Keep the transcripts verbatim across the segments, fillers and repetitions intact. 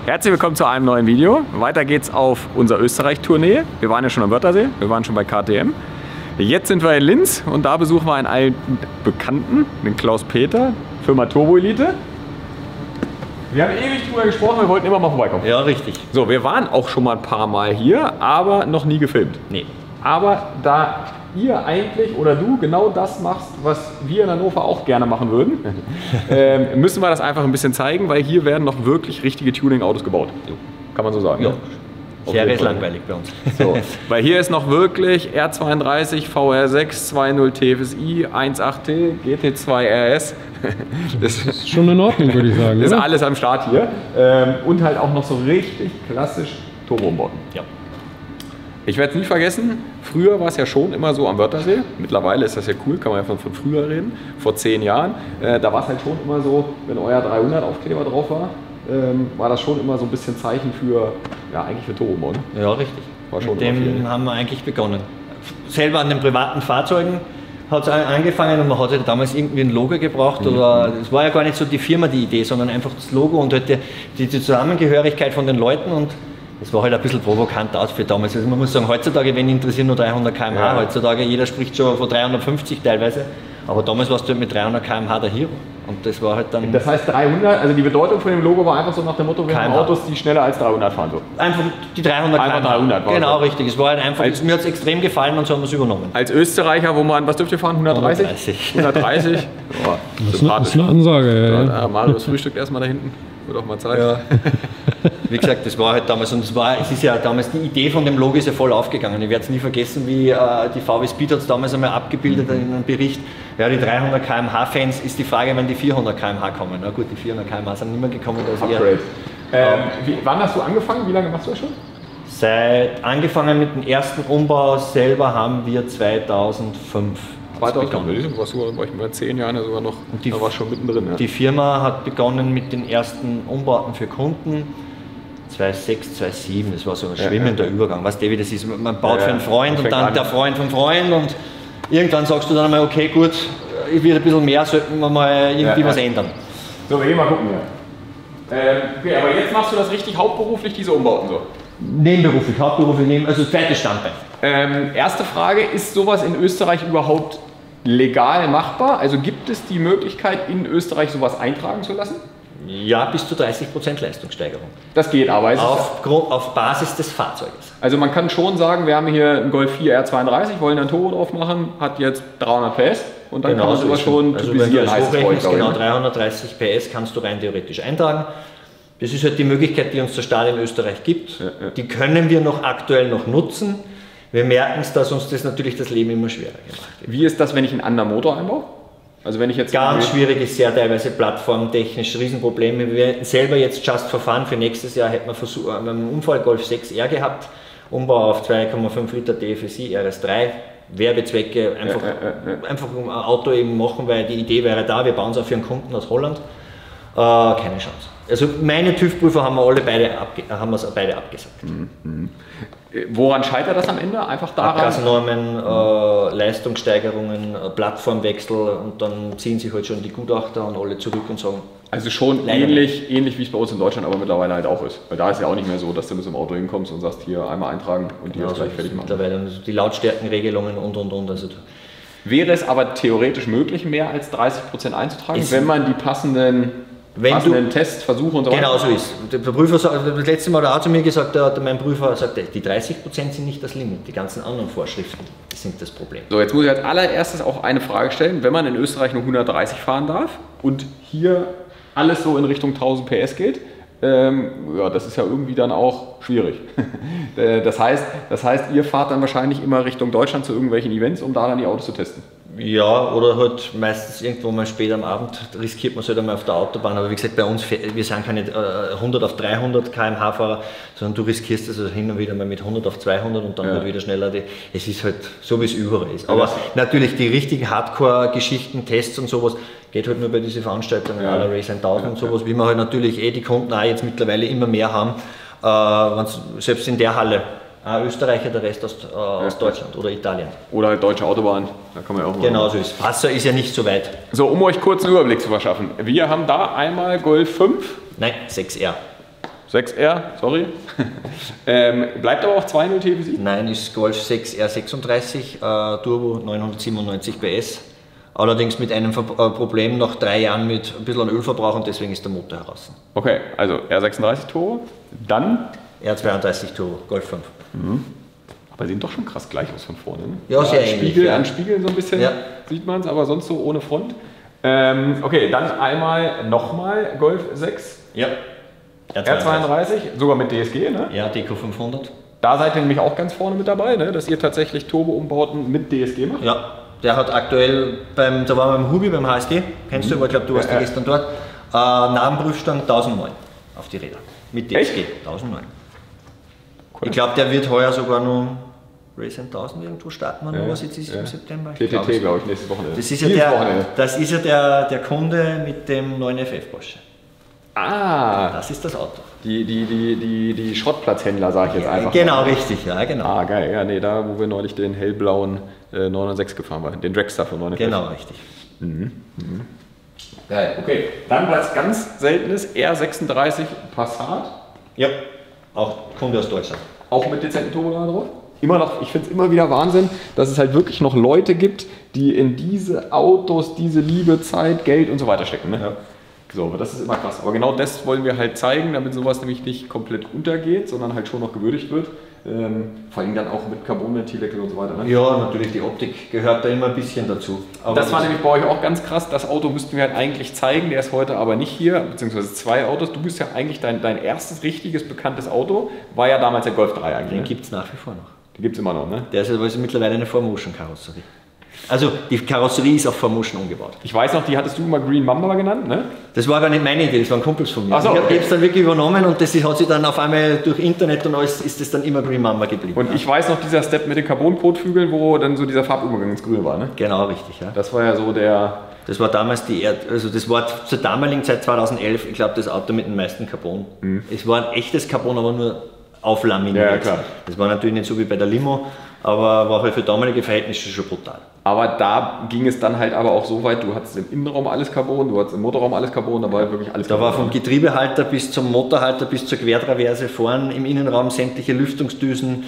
Herzlich willkommen zu einem neuen Video. Weiter geht's auf unserer Österreich-Tournee. Wir waren ja schon am Wörthersee, wir waren schon bei K T M. Jetzt sind wir in Linz und da besuchen wir einen alten Bekannten, den Klaus Peter, Firma Turbo Elite. Wir haben ewig drüber gesprochen, wir wollten immer mal vorbeikommen. Ja, richtig. So, wir waren auch schon mal ein paar Mal hier, aber noch nie gefilmt. Nee. Aber da ihr eigentlich oder du genau das machst, was wir in Hannover auch gerne machen würden, äh, müssen wir das einfach ein bisschen zeigen, weil hier werden noch wirklich richtige Tuning-Autos gebaut. Jo. Kann man so sagen. Ja. Serie ist langweilig bei uns. So, weil hier ist noch wirklich R zweiunddreißig, V R sechs, zwei Punkt null T F S I, eins Punkt acht T, G T zwei R S. Das ist schon in Ordnung, würde ich sagen. Das ist oder? alles am Start hier. Ähm, und halt auch noch so richtig klassisch Turbo-Umbauten. Ja. Ich werde es nie vergessen, früher war es ja schon immer so am Wörthersee. Mittlerweile ist das ja cool, kann man ja von, von früher reden. Vor zehn Jahren. Äh, da war es halt schon immer so, wenn euer dreihundert Aufkleber drauf war, ähm, war das schon immer so ein bisschen Zeichen für, ja eigentlich für Turbo, ne? Ja, richtig. War schon Mit dem haben wir eigentlich begonnen. Selber an den privaten Fahrzeugen hat es angefangen und man hatte damals irgendwie ein Logo gebraucht. Mhm. Oder es war ja gar nicht so die Firma die Idee, sondern einfach das Logo und halt die, die Zusammengehörigkeit von den Leuten. Und es war halt ein bisschen provokant aus für damals. Also man muss sagen, heutzutage, wenn interessieren nur dreihundert Kilometer pro Stunde, ja. Heutzutage jeder spricht schon von dreihundertfünfzig teilweise. Aber damals warst du halt mit dreihundert Kilometer pro Stunde der Hero. Und das war halt dann. Das heißt dreihundert, also die Bedeutung von dem Logo war einfach so nach dem Motto, wir haben Autos, die schneller als dreihundert fahren. So. Einfach die dreihundert Kilometer pro Stunde. dreihundert war genau, so. Richtig. Es war halt einfach, als, mir hat es extrem gefallen und so haben wir es übernommen. Als Österreicher, wo man, was dürft ihr fahren? hundertdreißig? hundertdreißig. hundertdreißig? Oh, das, ist eine, das ist eine Ansage. Ja, ja. Marius frühstückt erstmal da hinten. Wird auch mal Zeit. Ja. Wie gesagt, das war halt damals, und es, war, es ist ja damals, die Idee von dem Logo ist ja voll aufgegangen. Ich werde es nie vergessen, wie äh, die V W Speed hat es damals einmal abgebildet mhm. in einem Bericht. Ja, die dreihundert Kilometer pro Stunde Fans ist die Frage, wenn die vierhundert Kilometer pro Stunde kommen. Na gut, die vierhundert Kilometer pro Stunde sind nicht mehr gekommen. Als Upgrade. Ähm, wie, wann hast du angefangen? Wie lange machst du das schon? Seit angefangen mit dem ersten Umbau selber haben wir zweitausendfünf. zweitausendfünf, warst du war ich mal zehn Jahren sogar noch, und die, da war schon mittendrin. Ja. Die Firma hat begonnen mit den ersten Umbauten für Kunden. zweitausendsechs, zweitausendsieben, das war so ein schwimmender ja, ja. Übergang. Weißt du, wie das ist? Man baut ja, für einen Freund und dann an. Der Freund vom Freund und irgendwann sagst du dann einmal, okay, gut, ich will ein bisschen mehr, sollten wir mal irgendwie ja, was ja. ändern. So, wir gehen mal gucken hier. Ähm, okay, aber jetzt machst du das richtig hauptberuflich, diese Umbauten so? Nebenberuflich, hauptberuflich, neben, also zweites Standbein. Ähm, erste Frage, ist sowas in Österreich überhaupt legal machbar? Also gibt es die Möglichkeit, in Österreich sowas eintragen zu lassen? Ja, bis zu dreißig Prozent Leistungssteigerung. Das geht aber. Es auf, ist, auf Basis des Fahrzeuges. Also man kann schon sagen, wir haben hier einen Golf vier R zweiunddreißig, wollen ein Turbo drauf machen, hat jetzt dreihundert P S und dann genau, kann man sowas schon also typisieren. Heißt es genau, dreihundertdreißig P S kannst du rein theoretisch eintragen. Das ist halt die Möglichkeit, die uns der Staat in Österreich gibt. Ja, ja. Die können wir noch aktuell noch nutzen. Wir merken es, dass uns das natürlich das Leben immer schwerer gemacht wird. Wie ist das, wenn ich einen anderen Motor einbaue? Also wenn ich jetzt Ganz schwierig ist sehr teilweise plattformtechnisch, Riesenprobleme. Wir hätten selber jetzt Just for Fun für nächstes Jahr hätten wir versucht, einen Unfall Golf sechs R gehabt, Umbau auf zwei Komma fünf Liter T F S I R S drei, Werbezwecke, einfach, ja, ja, ja. einfach um ein Auto eben machen, weil die Idee wäre da, wir bauen es auch für einen Kunden aus Holland. Äh, keine Chance. Also meine TÜV-Prüfer haben wir alle beide, abge haben wir's beide abgesagt. Mhm. Woran scheitert das am Ende? Einfach daran? Abgasnormen, äh, Leistungssteigerungen, äh, Plattformwechsel und dann ziehen sich halt schon die Gutachter und alle zurück und sagen. Also schon ähnlich, ähnlich wie es bei uns in Deutschland aber mittlerweile halt auch ist. Weil da ist es ja auch nicht mehr so, dass du mit so einem Auto hinkommst und sagst, hier einmal eintragen und die genau, jetzt gleich fertig machen. Mittlerweile die Lautstärkenregelungen und und und. Also wäre es aber theoretisch möglich, mehr als dreißig Prozent einzutragen, wenn man die passenden Wenn Was du einen Test, Versuch und so weiter? Genau so ist. Der Prüfer, das letzte Mal hat er auch zu mir gesagt, der, mein Prüfer sagte, die dreißig Prozent sind nicht das Limit, die ganzen anderen Vorschriften sind das Problem. So, jetzt muss ich als allererstes auch eine Frage stellen. Wenn man in Österreich nur hundertdreißig fahren darf und hier alles so in Richtung tausend P S geht, ähm, ja, das ist ja irgendwie dann auch schwierig. das, heißt, das heißt, ihr fahrt dann wahrscheinlich immer Richtung Deutschland zu irgendwelchen Events, um da dann die Autos zu testen. Ja, oder halt meistens irgendwo mal später am Abend riskiert man es halt einmal auf der Autobahn. Aber wie gesagt, bei uns, wir sind keine hundert auf dreihundert Kilometer pro Stunde Fahrer, sondern du riskierst es also hin und wieder mal mit hundert auf zweihundert und dann ja. wird wieder schneller. Die, es ist halt so, wie es überall ist. Aber ja. natürlich die richtigen Hardcore-Geschichten, Tests und sowas, geht halt nur bei diesen Veranstaltungen, ja. aller Race tausend ja. und sowas, wie wir halt natürlich eh die Kunden auch jetzt mittlerweile immer mehr haben, äh, selbst in der Halle. Ein Österreicher, der Rest aus, äh, aus ja. Deutschland oder Italien. Oder halt deutsche Autobahn, da kann man ja auch mal. Genau so ist. Passau ist ja nicht so weit. So, um euch kurz einen Überblick zu verschaffen. Wir haben da einmal Golf fünf. Nein, sechs R. sechs R, sorry. ähm, bleibt aber auch zwei Komma null T V I? Nein, ist Golf sechs R sechsunddreißig, äh, Turbo neunhundertsiebenundneunzig P S. Allerdings mit einem Ver äh, Problem nach drei Jahren mit ein bisschen an Ölverbrauch und deswegen ist der Motor heraus. Okay, also R sechsunddreißig Turbo, dann? R zweiunddreißig Turbo, Golf fünf. Mhm. Aber sehen doch schon krass gleich aus von vorne. Ne? Ja, sehr Spiegel, ähnlich. Ja. An Spiegeln so ein bisschen ja. sieht man es, aber sonst so ohne Front. Ähm, okay, dann einmal nochmal Golf sechs. Ja. R zweiunddreißig, sogar mit D S G, ne? Ja, D Q fünfhundert. Da seid ihr nämlich auch ganz vorne mit dabei, ne? Dass ihr tatsächlich Turbo-Umbauten mit D S G macht. Ja, der hat aktuell, beim, da waren wir beim Hubi, beim H S G, kennst du, aber ich glaube, du warst ja, ja gestern dort, äh, Nabenprüfstand tausendneun auf die Räder. Mit D S G, echt? tausendneun. Cool. Ich glaube, der wird heuer sogar noch Racing tausend irgendwo starten, wir noch, ja, was jetzt ist ja. im September. T T T, glaube ich, nächstes Wochenende. Das ist ja, der, das ist ja der, der Kunde mit dem neuen F F Porsche. Ah, das ist das Auto. Die, die, die, die, die Schrottplatzhändler, sage ich jetzt einfach. Genau, mal. richtig, ja, genau. Ah, geil, ja, nee, da, wo wir neulich den hellblauen äh, neun null sechs gefahren waren, den Dragster von neun null sechs. Genau, richtig. Mhm. Mhm. Geil, okay. Dann was ganz Seltenes, R sechsunddreißig Passat. Ja, auch Kunde aus Deutschland. Auch mit dezenten Turbolader drauf? Immer noch, ich finde es immer wieder Wahnsinn, dass es halt wirklich noch Leute gibt, die in diese Autos, diese Liebe, Zeit, Geld und so weiter stecken. Ne? Ja. So, aber das ist immer krass. Aber genau das wollen wir halt zeigen, damit sowas nämlich nicht komplett untergeht, sondern halt schon noch gewürdigt wird. Ähm, vor allem dann auch mit Carbon-Ventildeckel und so weiter. Ne? Ja, natürlich, die Optik gehört da immer ein bisschen dazu. Aber das war nämlich bei euch auch ganz krass. Das Auto müssten wir halt eigentlich zeigen, der ist heute aber nicht hier, beziehungsweise zwei Autos. Du bist ja eigentlich, dein, dein erstes richtiges, bekanntes Auto, war ja damals der Golf drei eigentlich. Den ne? gibt es nach wie vor noch. Den gibt es immer noch, ne? Der ist, ist mittlerweile eine four motion Karosserie. Also die Karosserie ist auf four motion umgebaut. Ich weiß noch, die hattest du immer Green Mamba genannt, ne? Das war gar nicht meine Idee, das waren Kumpels von mir. Ach so, ich okay. habe es dann wirklich übernommen und das hat sich dann auf einmal durch Internet und alles ist es dann immer Green Mamba geblieben. Und ja. ich weiß noch, dieser Step mit den Carbon-Kotflügeln, wo dann so dieser Farbübergang ins Grün war, ne? Genau, richtig, ja. Das war ja so der... Das war damals die Erd also das war zur damaligen Zeit zweitausendelf, ich glaube, das Auto mit dem meisten Carbon. Mhm. Es war ein echtes Carbon, aber nur auflaminiert. Ja, klar. Das war natürlich nicht so wie bei der Limo, aber war halt für damalige Verhältnisse schon brutal. Aber da ging es dann halt aber auch so weit, du hattest im Innenraum alles Carbon, du hattest im Motorraum alles Carbon, da war wirklich alles da Carbon. Da war vom Getriebehalter bis zum Motorhalter bis zur Quertraverse vorn im Innenraum sämtliche Lüftungsdüsen.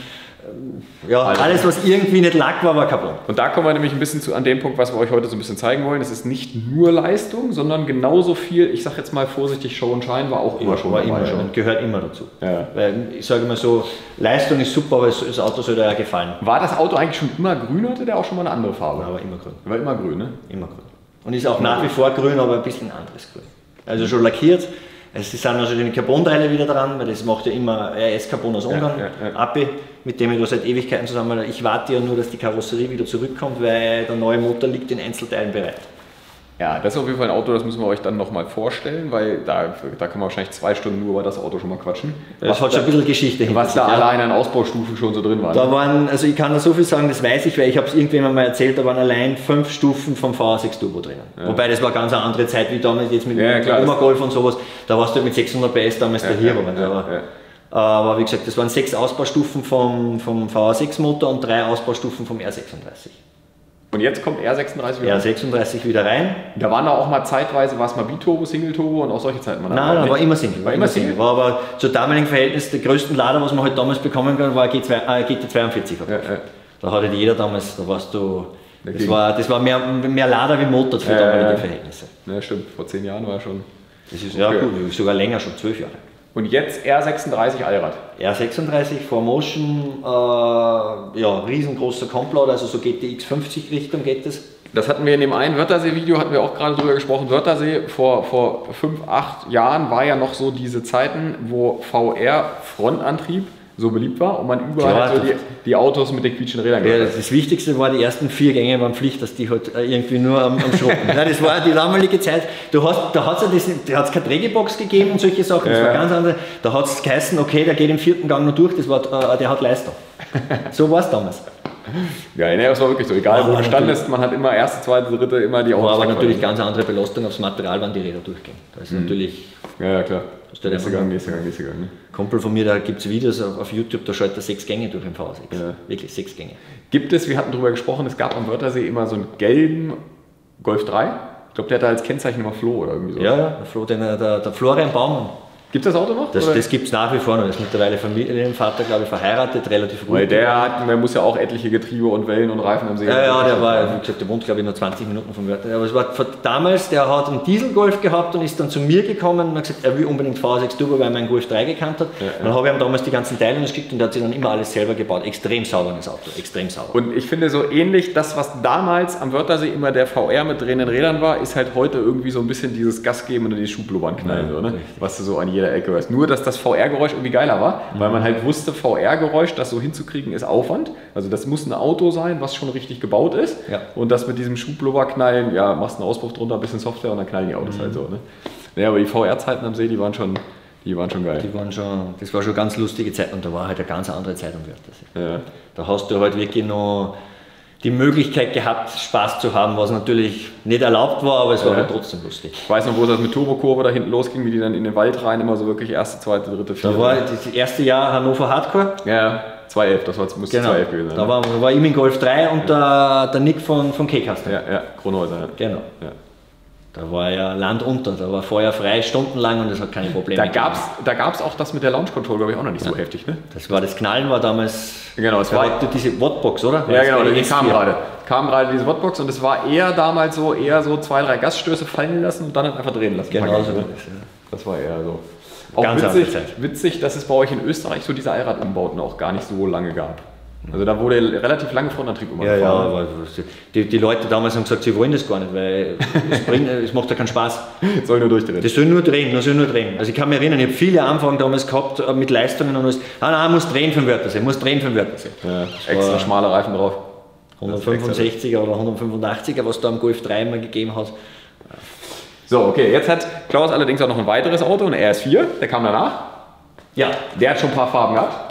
Ja, also alles, was irgendwie nicht Lack war, war Carbon. Und da kommen wir nämlich ein bisschen zu, an dem Punkt, was wir euch heute so ein bisschen zeigen wollen. Es ist nicht nur Leistung, sondern genauso viel, ich sag jetzt mal vorsichtig, Show und Shine war auch immer schon war dabei. Immer schon und gehört immer dazu. Ja. Weil ich sage immer so, Leistung ist super, aber das Auto soll dir ja gefallen. War das Auto eigentlich schon immer grün oder hatte der auch schon mal eine andere Farbe? Aber immer grün. War immer grün, ne? Immer grün. Und ist auch nach wie vor grün, aber ein bisschen anderes Grün. Also schon lackiert. Es sind also die Carbon-Teile wieder dran, weil das macht ja immer R S-Carbon aus Ungarn, ja, ja, ja. A P I, mit dem ich da seit Ewigkeiten zusammen. Ich warte ja nur, dass die Karosserie wieder zurückkommt, weil der neue Motor liegt in Einzelteilen bereit. Ja, das ist auf jeden Fall ein Auto, das müssen wir euch dann nochmal vorstellen, weil da, da kann man wahrscheinlich zwei Stunden nur über das Auto schon mal quatschen. Das was hat schon ein bisschen Geschichte hinter Was da ja. allein an Ausbaustufen schon so drin waren. Da waren, also ich kann da so viel sagen, das weiß ich, weil ich habe es irgendjemandem mal erzählt, da waren allein fünf Stufen vom V sechs Turbo drinnen. Ja. Wobei das war ganz eine andere Zeit wie damals jetzt mit ja, dem Oma Golf und sowas. Da warst du mit sechshundert P S damals ja, der Hero. Ja, aber, ja, ja. aber wie gesagt, das waren sechs Ausbaustufen vom, vom V sechs Motor und drei Ausbaustufen vom R sechsunddreißig. Und jetzt kommt R sechsunddreißig wieder rein? R sechsunddreißig wieder rein. Da waren da auch mal zeitweise, war es mal Biturbo, Single-Turbo und auch solche Zeiten? Nein, nein, war immer Single. War immer Single. War aber zu damaligen Verhältnis der größten Lader, was man halt damals bekommen kann, war G T zweiundvierzig. Ja, ja. Da hatte jeder damals, da warst du, das war, das war mehr, mehr Lader wie Motor für damalige ja, ja. Verhältnisse. Ja, stimmt, vor zehn Jahren war schon. Das ist okay. Ja gut, sogar länger, schon zwölf Jahre. Und jetzt R sechsunddreißig Allrad. R sechsunddreißig four motion, äh, ja, riesengroßer Compload, also so G T X fünfzig Richtung geht es. Das hatten wir in dem einen Wörthersee-Video, hatten wir auch gerade drüber gesprochen. Wörthersee vor, vor fünf, acht Jahren war ja noch so diese Zeiten, wo V R-Frontantrieb so beliebt war und man überall Klar, so die, die Autos mit den quietschenden Rädern ja, das, das Wichtigste war, die ersten vier Gänge waren Pflicht, dass die halt irgendwie nur am, am Schrotten. Nein, das war die damalige Zeit. Du hast, da hat es ja keine Trägebox gegeben und solche Sachen, das ja. war ganz andere. Da hat es geheißen, okay, der geht im vierten Gang noch durch, das war, äh, der hat Leistung. So war es damals. Ja, nee, das war wirklich so. Egal, wo du standest, man hat immer erste, zweite, dritte, immer die Autos. War aber natürlich ganz andere Belastung aufs Material, wann die Räder durchgehen. Das ist mhm. natürlich. Ja, ja, klar. Nächster Gang, nächster Gang, nächster Gang. Ne? Kumpel von mir, da gibt es Videos auf, auf YouTube, da schaltet er sechs Gänge durch im V sechs. Ja. Wirklich sechs Gänge. Gibt es, wir hatten darüber gesprochen, es gab am Wörthersee immer so einen gelben Golf drei. Ich glaube, der hatte als Kennzeichen immer Flo oder irgendwie so. Ja, der Flo, den, der, der Florian Baumann. Gibt es das Auto noch? Das, das gibt es nach wie vor noch. Das ist mittlerweile Familienvater, glaube ich, verheiratet, relativ ruhig. Weil der, hat, der muss ja auch etliche Getriebe und Wellen und Reifen am See. Ja, ja, der war, wie gesagt, der wohnt, glaube ich, nur zwanzig Minuten vom Wörter. Aber es war damals, der hat einen Dieselgolf gehabt und ist dann zu mir gekommen und hat gesagt, er will unbedingt V sechs Turbo, weil er meinen Golf drei gekannt hat. Ja, ja. Dann habe ich ihm damals die ganzen Teile geschickt und der hat sich dann immer alles selber gebaut. Extrem sauberes Auto, extrem sauber. Und ich finde so ähnlich, das, was damals am Wörthersee immer der V R mit drehenden Rädern war, ist halt heute irgendwie so ein bisschen dieses Gas geben und die Schublubbern knallen, ja, so, ne? Was du so an jeder Ecke hörst. Nur, dass das V R-Geräusch irgendwie geiler war, mhm. weil man halt wusste, V R-Geräusch, das so hinzukriegen, ist Aufwand. Also das muss ein Auto sein, was schon richtig gebaut ist. Ja. Und das mit diesem Schublubber-Knallen, ja, machst einen Auspuff drunter, ein bisschen Software und dann knallen die Autos mhm. halt so. Ne? Naja, aber die V R-Zeiten am See, die waren schon, die waren schon geil. Die waren schon, das war schon eine ganz lustige Zeit und da war halt eine ganz andere Zeit am Wörthersee. Ja. Da hast du halt wirklich noch die Möglichkeit gehabt, Spaß zu haben, was natürlich nicht erlaubt war, aber es war ja. halt trotzdem lustig. Ich weiß noch, wo es mit Turbokurve da hinten losging, wie die dann in den Wald rein, immer so wirklich erste, zweite, dritte, vierte. Da war das erste Jahr Hannover Hardcore. Ja, zwei elf, das war, musste genau. zwei elf gewesen sein. Da war, war ich im Golf drei und ja. der, der Nick von, von K-Caster. Ja, ja, Kronhäuser. Ja. Genau. Ja. Da war ja Land unter, da war Feuer frei, stundenlang und das hat keine Probleme. Da gab es da gab's auch das mit der Launch Control, glaube ich, auch noch nicht ja. so heftig, ne? Das war, das Knallen war damals, genau, es war diese Wattbox, oder? Ja, genau, die kam gerade. kam gerade diese Wattbox und es war eher damals so, eher so zwei, drei Gasstöße fallen lassen und dann halt einfach drehen lassen. Genau so. Ne? Das war eher so. Auch Ganz witzig, witzig, dass es bei euch in Österreich so diese Allradumbauten auch gar nicht so lange gab. Also da wurde relativ lange Frontantrieb immer ja, gefahren. Ja, aber die, die Leute damals haben gesagt, sie wollen das gar nicht, weil es, bringt, es macht ja keinen Spaß. Das soll nur durchdrehen. Das soll nur drehen, das soll nur drehen. Also ich kann mich erinnern, ich habe viele Anfragen damals gehabt mit Leistungen und alles. Ah nein, muss drehen für den Wörthersee, muss drehen für den Wörthersee. Ja, extra schmale Reifen drauf. hundertfünfundsechziger oder hundertfünfundachtziger, was da am Golf drei immer gegeben hat. So, okay, jetzt hat Klaus allerdings auch noch ein weiteres Auto, ein R S vier, der kam danach. Ja. Der hat schon ein paar Farben gehabt.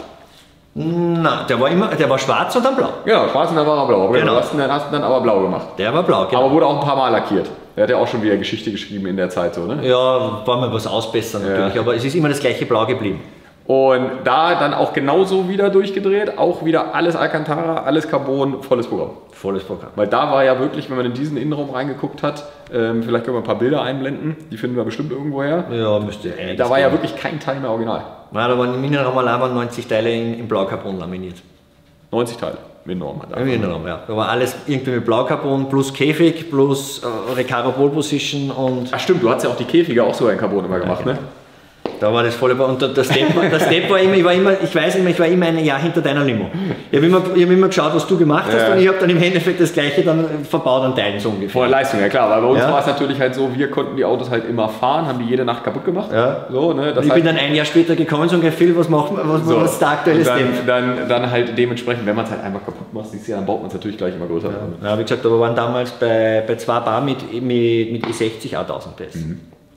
Nein, der war immer, der war schwarz und dann blau. Genau, schwarz und dann war er blau. Genau. Du hast ihn dann, hast ihn dann aber blau gemacht. Der war blau, genau. Aber wurde auch ein paar Mal lackiert. Der hat ja auch schon wieder Geschichte geschrieben in der Zeit, so, ne? Ja, war mal was ausbessern natürlich, ja. Aber es ist immer das gleiche Blau geblieben. Und da dann auch genauso wieder durchgedreht, auch wieder alles Alcantara, alles Carbon, volles Programm. Volles Programm. Weil da war ja wirklich, wenn man in diesen Innenraum reingeguckt hat, ähm, vielleicht können wir ein paar Bilder einblenden, die finden wir bestimmt irgendwo her. Ja, müsste ja. Da war ja wirklich kein Teil mehr original. Nein, da waren im Innenraum allein neunzig Teile in, in Blaucarbon laminiert. neunzig Teile im Innenraum? Im Innenraum, ja. Da war alles irgendwie mit Blaucarbon plus Käfig plus äh, Recaro Pole Position und... Ach stimmt, du hast ja auch die Käfige auch so in Carbon immer gemacht, ja, genau. Ne? Da war das volle und das Step, das Step war immer, ich war immer, ich weiß immer, ich war immer ein Jahr hinter deiner Limo. Ich habe immer, hab immer geschaut, was du gemacht hast ja. Und ich habe dann im Endeffekt das gleiche dann verbaut an Teilen so ungefähr. Vor der Leistung, ja klar, weil bei uns ja. war es natürlich halt so, wir konnten die Autos halt immer fahren, haben die jede Nacht kaputt gemacht. Ja. So, ne, das ich halt bin dann ein Jahr später gekommen und gesagt, Phil, was machen wir, was, so. was ist der aktuelle dann, Step? Dann, dann halt dementsprechend, wenn man es halt einfach kaputt macht, siehst du, dann baut man es natürlich gleich immer größer. Ja. Ja, wie gesagt, aber wir waren damals bei, bei zwei Bar mit, mit, mit E sechzig auch tausend P S. Mhm.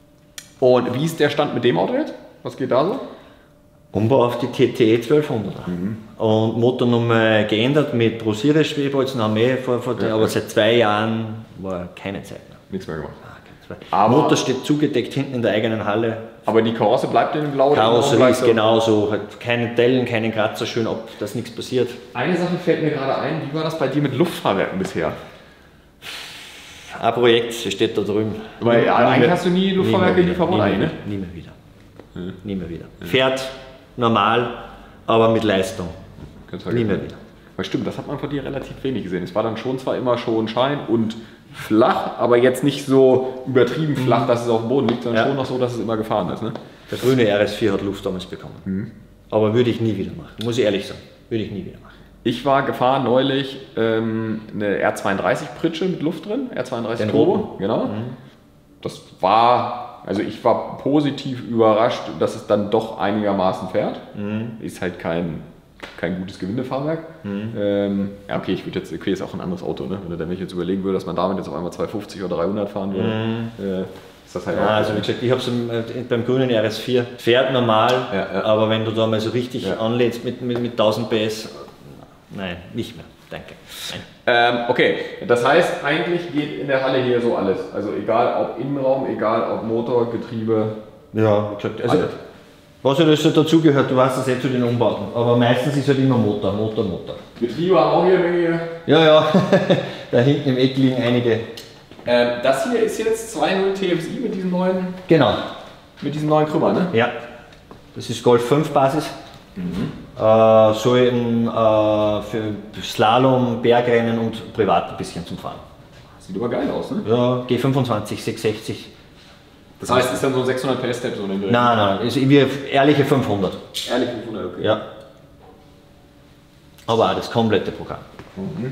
Und wie ist der Stand mit dem Auto jetzt? Was geht da so? Umbau auf die T T zwölfhundert. Mhm. Und Motornummer geändert mit Brosierer-Schwebholzen haben wir vor, vor ja, aber ja. Seit zwei Jahren war keine Zeit mehr. Nichts mehr gemacht. Ah, aber Motor steht zugedeckt hinten in der eigenen Halle. Aber die Karosse bleibt in blau? Karosserie ist genauso, hat keine Dellen, keine Kratzer, schön, ob das nichts passiert. Eine Sache fällt mir gerade ein, wie war das bei dir mit Luftfahrwerken bisher? Ein Projekt steht da drüben. Weil nie eigentlich mehr, hast du nie Luftfahrwerke in die Lieferung ein, ne? Nie mehr wieder. Hm. Nie mehr wieder. Hm. Fährt normal, aber mit Leistung. Nie mehr wieder. Weil stimmt, das hat man von dir relativ wenig gesehen. Es war dann schon zwar immer schon Schein und flach, aber jetzt nicht so übertrieben flach, mhm. dass es auf dem Boden liegt, sondern ja. schon noch so, dass es immer gefahren ist. Ne? Der grüne R S vier hat Luft damals bekommen. Mhm. Aber würde ich nie wieder machen, muss ich ehrlich sagen. Würde ich nie wieder machen. Ich war gefahren neulich ähm, eine R zweiunddreißig Pritsche mit Luft drin, R zweiunddreißig Den Turbo. Roten. Genau. Mhm. Das war, also ich war positiv überrascht, dass es dann doch einigermaßen fährt. Mhm. Ist halt kein, kein gutes Gewindefahrwerk. Mhm. Ähm, ja, okay, ich würde jetzt, okay, ist auch ein anderes Auto, ne? Wenn ich jetzt überlegen würde, dass man damit jetzt auf einmal zweihundertfünfzig oder dreihundert fahren würde. Mhm. Äh, ist das halt ja, auch also wie gesagt, ich habe es beim grünen R S vier, fährt normal, ja, ja. aber wenn du da mal so richtig ja. anlädst mit, mit, mit tausend P S, nein, nicht mehr, danke. Ähm, okay, das heißt, eigentlich geht in der Halle hier so alles. Also egal ob Innenraum, egal ob Motor, Getriebe. Ja, wie gesagt, also, was ja das dazugehört, du weißt das eh zu den Umbauten, aber meistens ist halt immer Motor, Motor, Motor. Getriebe haben auch hier eine Menge. Ja, ja, da hinten im Eck liegen einige. Ähm, das hier ist jetzt zwei Punkt null T F S I mit diesem neuen. Genau. Mit diesem neuen Krümmer, ne? Ja. Das ist Golf fünf Basis. Mhm. Äh, so eben, äh, für Slalom, Bergrennen und privat ein bisschen zum Fahren. Sieht aber geil aus, ne? Ja, G fünfundzwanzig, sechshundertsechzig. Das heißt, ist dann so ein sechshundert P S-Step so in den Dreh? Nein, nein, ist wie ehrliche fünfhundert. Ehrlich fünfhundert, okay. Ja. Aber auch das komplette Programm. Mhm.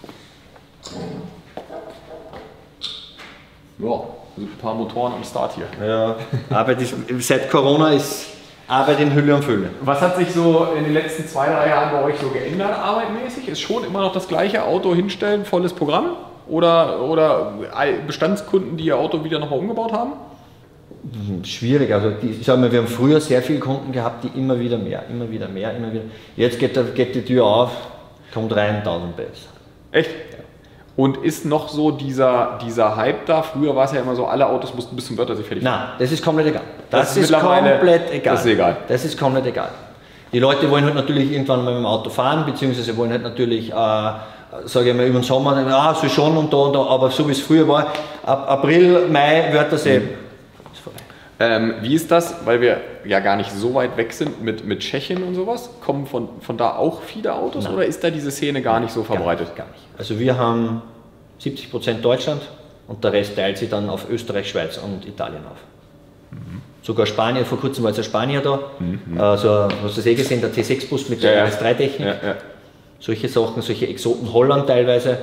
Ja, also ein paar Motoren am Start hier. Ja, Arbeit ist, seit Corona ist Arbeit in Hülle und Fülle. Was hat sich so in den letzten zwei, drei Jahren bei euch so geändert, arbeitmäßig? Ist schon immer noch das gleiche Auto hinstellen, volles Programm? Oder, oder Bestandskunden, die ihr Auto wieder nochmal umgebaut haben? Schwierig, also die, ich sag mal, wir haben früher sehr viele Kunden gehabt, die immer wieder mehr, immer wieder mehr, immer wieder. Jetzt geht, der, geht die Tür auf, kommt rein, tausend P S. Echt? Ja. Und ist noch so dieser, dieser Hype da? Früher war es ja immer so, alle Autos mussten bis zum Wörthersee fertig werden. Nein, das ist komplett egal. Das, das ist, ist komplett egal. Das ist egal. Das ist komplett egal. Die Leute wollen halt natürlich irgendwann mal mit dem Auto fahren, beziehungsweise wollen halt natürlich, äh, sage ich mal, über den Sommer, ah, so schon und da und da, aber so wie es früher war, ab April, Mai, Wörthersee. Mhm. Ähm, wie ist das, weil wir ja gar nicht so weit weg sind mit, mit Tschechien und sowas? Kommen von, von da auch viele Autos? Nein. Oder ist da diese Szene gar nicht so verbreitet? Gar nicht, gar nicht. Also wir haben siebzig Prozent Deutschland und der Rest teilt sich dann auf Österreich, Schweiz und Italien auf. Mhm. Sogar Spanien, vor kurzem war jetzt ein Spanier da, mhm. also hast du das eh gesehen, der T sechs Bus mit der ja, R S drei Technik. Ja, ja. Solche Sachen, solche Exoten, Holland teilweise.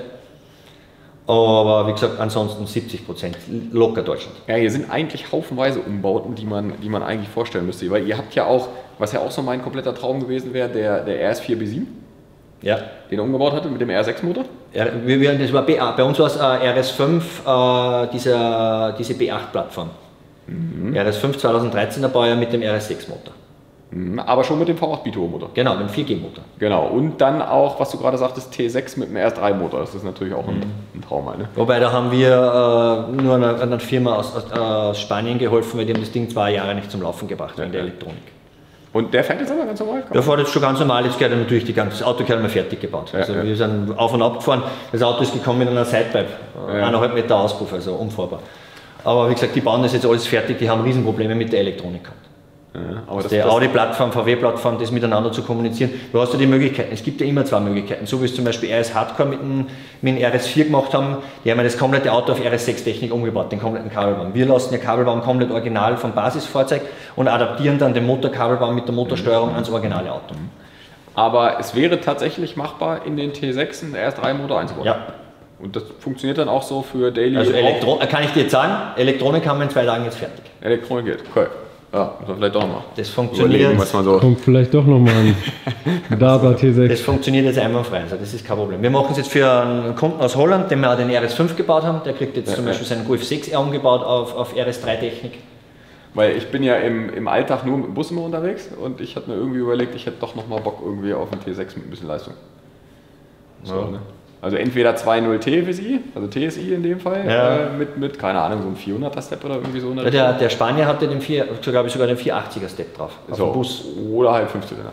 Aber wie gesagt, ansonsten siebzig Prozent locker Deutschland. Ja, hier sind eigentlich haufenweise Umbauten, die man, die man eigentlich vorstellen müsste. Weil ihr habt ja auch, was ja auch so mein kompletter Traum gewesen wäre, der, der R S vier B sieben, ja. Den er umgebaut hatte mit dem R sechs Motor. Ja, wir, das war B acht. Bei uns war es äh, R S fünf, äh, diese, diese B acht Plattform. Mhm. R S fünf zweitausenddreizehner Baujahr mit dem R S sechs Motor. Aber schon mit dem V acht Biturbo-Motor. Genau, mit dem vier G Motor. Genau, und dann auch, was du gerade sagtest, T sechs mit dem R S drei Motor. Das ist natürlich auch ein, mhm. ein Traum. Ne? Wobei, da haben wir äh, nur einer, einer Firma aus, aus, aus Spanien geholfen, weil die haben das Ding zwei Jahre nicht zum Laufen gebracht, wegen ja, der Elektronik. Und der fährt jetzt aber ganz normal? Der fährt jetzt schon ganz normal, jetzt gehört natürlich die ganze, das Auto gehört mal fertig gebaut. Ja, also ja. Wir sind auf und ab gefahren, das Auto ist gekommen mit einer Sidepipe, ja. eineinhalb Meter Auspuff, also unfahrbar. Aber wie gesagt, die bauen das jetzt alles fertig, die haben Riesenprobleme mit der Elektronik gehabt. Ja, aber also das, die Audi-Plattform, V W-Plattform, das miteinander zu kommunizieren. Du hast ja die Möglichkeiten, es gibt ja immer zwei Möglichkeiten, so wie es zum Beispiel R S Hardcore mit dem, mit dem R S vier gemacht haben, die haben ja das komplette Auto auf R S sechs Technik umgebaut, den kompletten Kabelbaum. Wir lassen ja Kabelbaum komplett original vom Basisfahrzeug und adaptieren dann den Motorkabelbaum mit der Motorsteuerung mhm. ans originale Auto. Aber es wäre tatsächlich machbar, in den T sechs einen R S drei Motor einzubauen? Ja. Und das funktioniert dann auch so für Daily? Also Elektro kann ich dir jetzt sagen, Elektronik haben wir in zwei Tagen jetzt fertig. Elektronik geht, okay. Ja, muss man vielleicht doch nochmal. Das funktioniert. Was man so kommt vielleicht doch nochmal an. Data T sechs. Das funktioniert jetzt einwandfrei, also das ist kein Problem. Wir machen es jetzt für einen Kunden aus Holland, den wir den R S fünf gebaut haben. Der kriegt jetzt ja, zum Beispiel ja. seinen Golf sechs R umgebaut auf, auf R S drei Technik. Weil ich bin ja im, im Alltag nur mit dem Bus immer unterwegs und ich hatte mir irgendwie überlegt, ich hätte doch nochmal Bock irgendwie auf einen T sechs mit ein bisschen Leistung. So, ja. ne? Also entweder zwei Punkt null T für Sie, also T S I in dem Fall, ja. äh, mit, mit, keine Ahnung, so einem vierhunderter Step oder irgendwie so. Ja, der, der Spanier hatte den vier, glaube ich, sogar den vierhundertachtziger Step drauf, auf so, dem Bus. Oder halt fünfzylinder.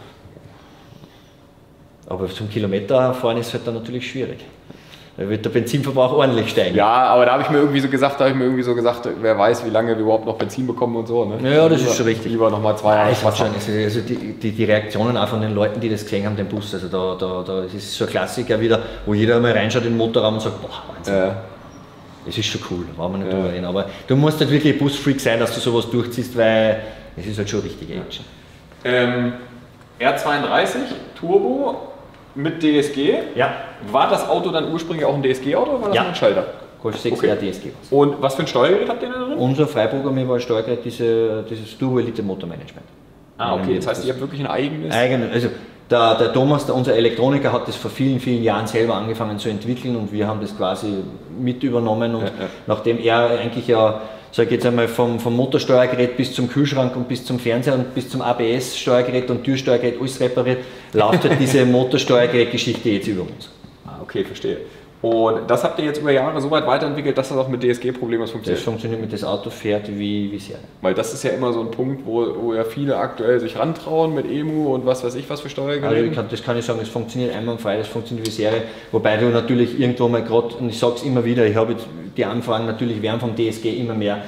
Aber zum Kilometer fahren ist halt dann natürlich schwierig. Da wird der Benzinverbrauch ordentlich steigen. Ja, aber da habe ich mir irgendwie so gesagt, da habe ich mir irgendwie so gesagt, wer weiß, wie lange wir überhaupt noch Benzin bekommen und so. Ne? Ja, das lieber, ist schon richtig. Lieber nochmal zwei Jahre. Ja, schon, also die, die, die Reaktionen auch von den Leuten, die das gesehen haben, den Bus, also da, da, da das ist so ein Klassiker wieder, wo jeder mal reinschaut in den Motorraum und sagt, boah, Wahnsinn. Ja. Das ist schon cool, da brauchen wir nicht ja. drüber reden. Aber du musst halt wirklich Busfreak sein, dass du sowas durchziehst, weil es ist halt schon richtige Action. Ähm, R zweiunddreißig Turbo mit D S G. Ja. War das Auto dann ursprünglich auch ein D S G-Auto oder war das ja. ein Schalter? Golf sechs okay. R D S G. Und was für ein Steuergerät habt ihr da drin? Unser freiprogrammierbares Steuergerät, diese, dieses Turbo Elite Motormanagement. Ah, okay, das heißt, ihr habt wirklich ein eigenes... Eigenes, also der, der Thomas, der, unser Elektroniker, hat das vor vielen, vielen Jahren selber angefangen zu entwickeln und wir haben das quasi mit übernommen und ja, ja. nachdem er eigentlich ja, sag ich jetzt einmal, vom, vom Motorsteuergerät bis zum Kühlschrank und bis zum Fernseher und bis zum A B S-Steuergerät und Türsteuergerät alles repariert, läuft halt diese Motorsteuergerät-Geschichte jetzt über uns. Ah, okay, verstehe. Und das habt ihr jetzt über Jahre so weit weiterentwickelt, dass das auch mit D S G problemlos funktioniert? Das funktioniert mit das Auto fährt wie, wie Serie. Weil das ist ja immer so ein Punkt, wo, wo ja viele aktuell sich rantrauen mit E M U und was weiß ich was für Steuergeräte. Also das kann ich sagen, es funktioniert einwandfrei, das funktioniert wie Serie. Wobei du natürlich irgendwo mal gerade, und ich sage es immer wieder, ich habe jetzt die Anfragen natürlich werden vom D S G immer mehr.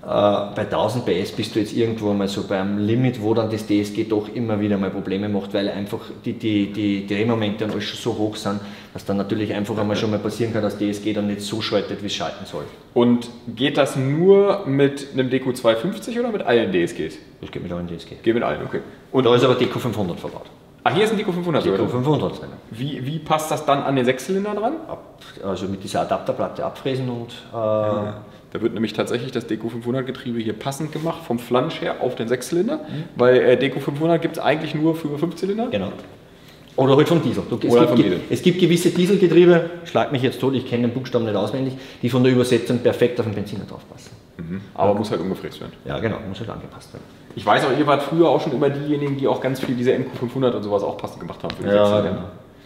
bei tausend P S bist du jetzt irgendwo mal so beim Limit, wo dann das D S G doch immer wieder mal Probleme macht, weil einfach die, die, die Drehmomente und alles schon so hoch sind, dass dann natürlich einfach einmal schon mal passieren kann, dass D S G dann nicht so schaltet, wie es schalten soll. Und geht das nur mit einem D Q zweihundertfünfzig oder mit allen D S Gs? Das geht mit allen D S G. Geht mit allen, okay. Und da ist aber D Q fünfhundert verbaut. Ach, hier ist ein D Q fünfhundert. D Q fünfhundert drin. Wie, wie passt das dann an den Sechszylinder dran? Also mit dieser Adapterplatte abfräsen und... Äh, ja. Da wird nämlich tatsächlich das D Q fünfhundert Getriebe hier passend gemacht, vom Flansch her auf den Sechszylinder, mhm. weil äh, D Q fünfhundert gibt es eigentlich nur für Fünfzylinder. Genau. Oder halt vom Diesel. Du, es, Oder gibt, vom Diesel. Es gibt gewisse Dieselgetriebe, schlag mich jetzt tot, ich kenne den Buchstaben nicht auswendig, die von der Übersetzung perfekt auf den Benziner draufpassen. Mhm. Aber ja. muss halt umgefräst werden. Ja, genau, muss halt angepasst werden. Ich weiß auch, ihr wart früher auch schon immer diejenigen, die auch ganz viel diese M Q fünfhundert und sowas auch passend gemacht haben für die ja, Sechszylinder. Genau.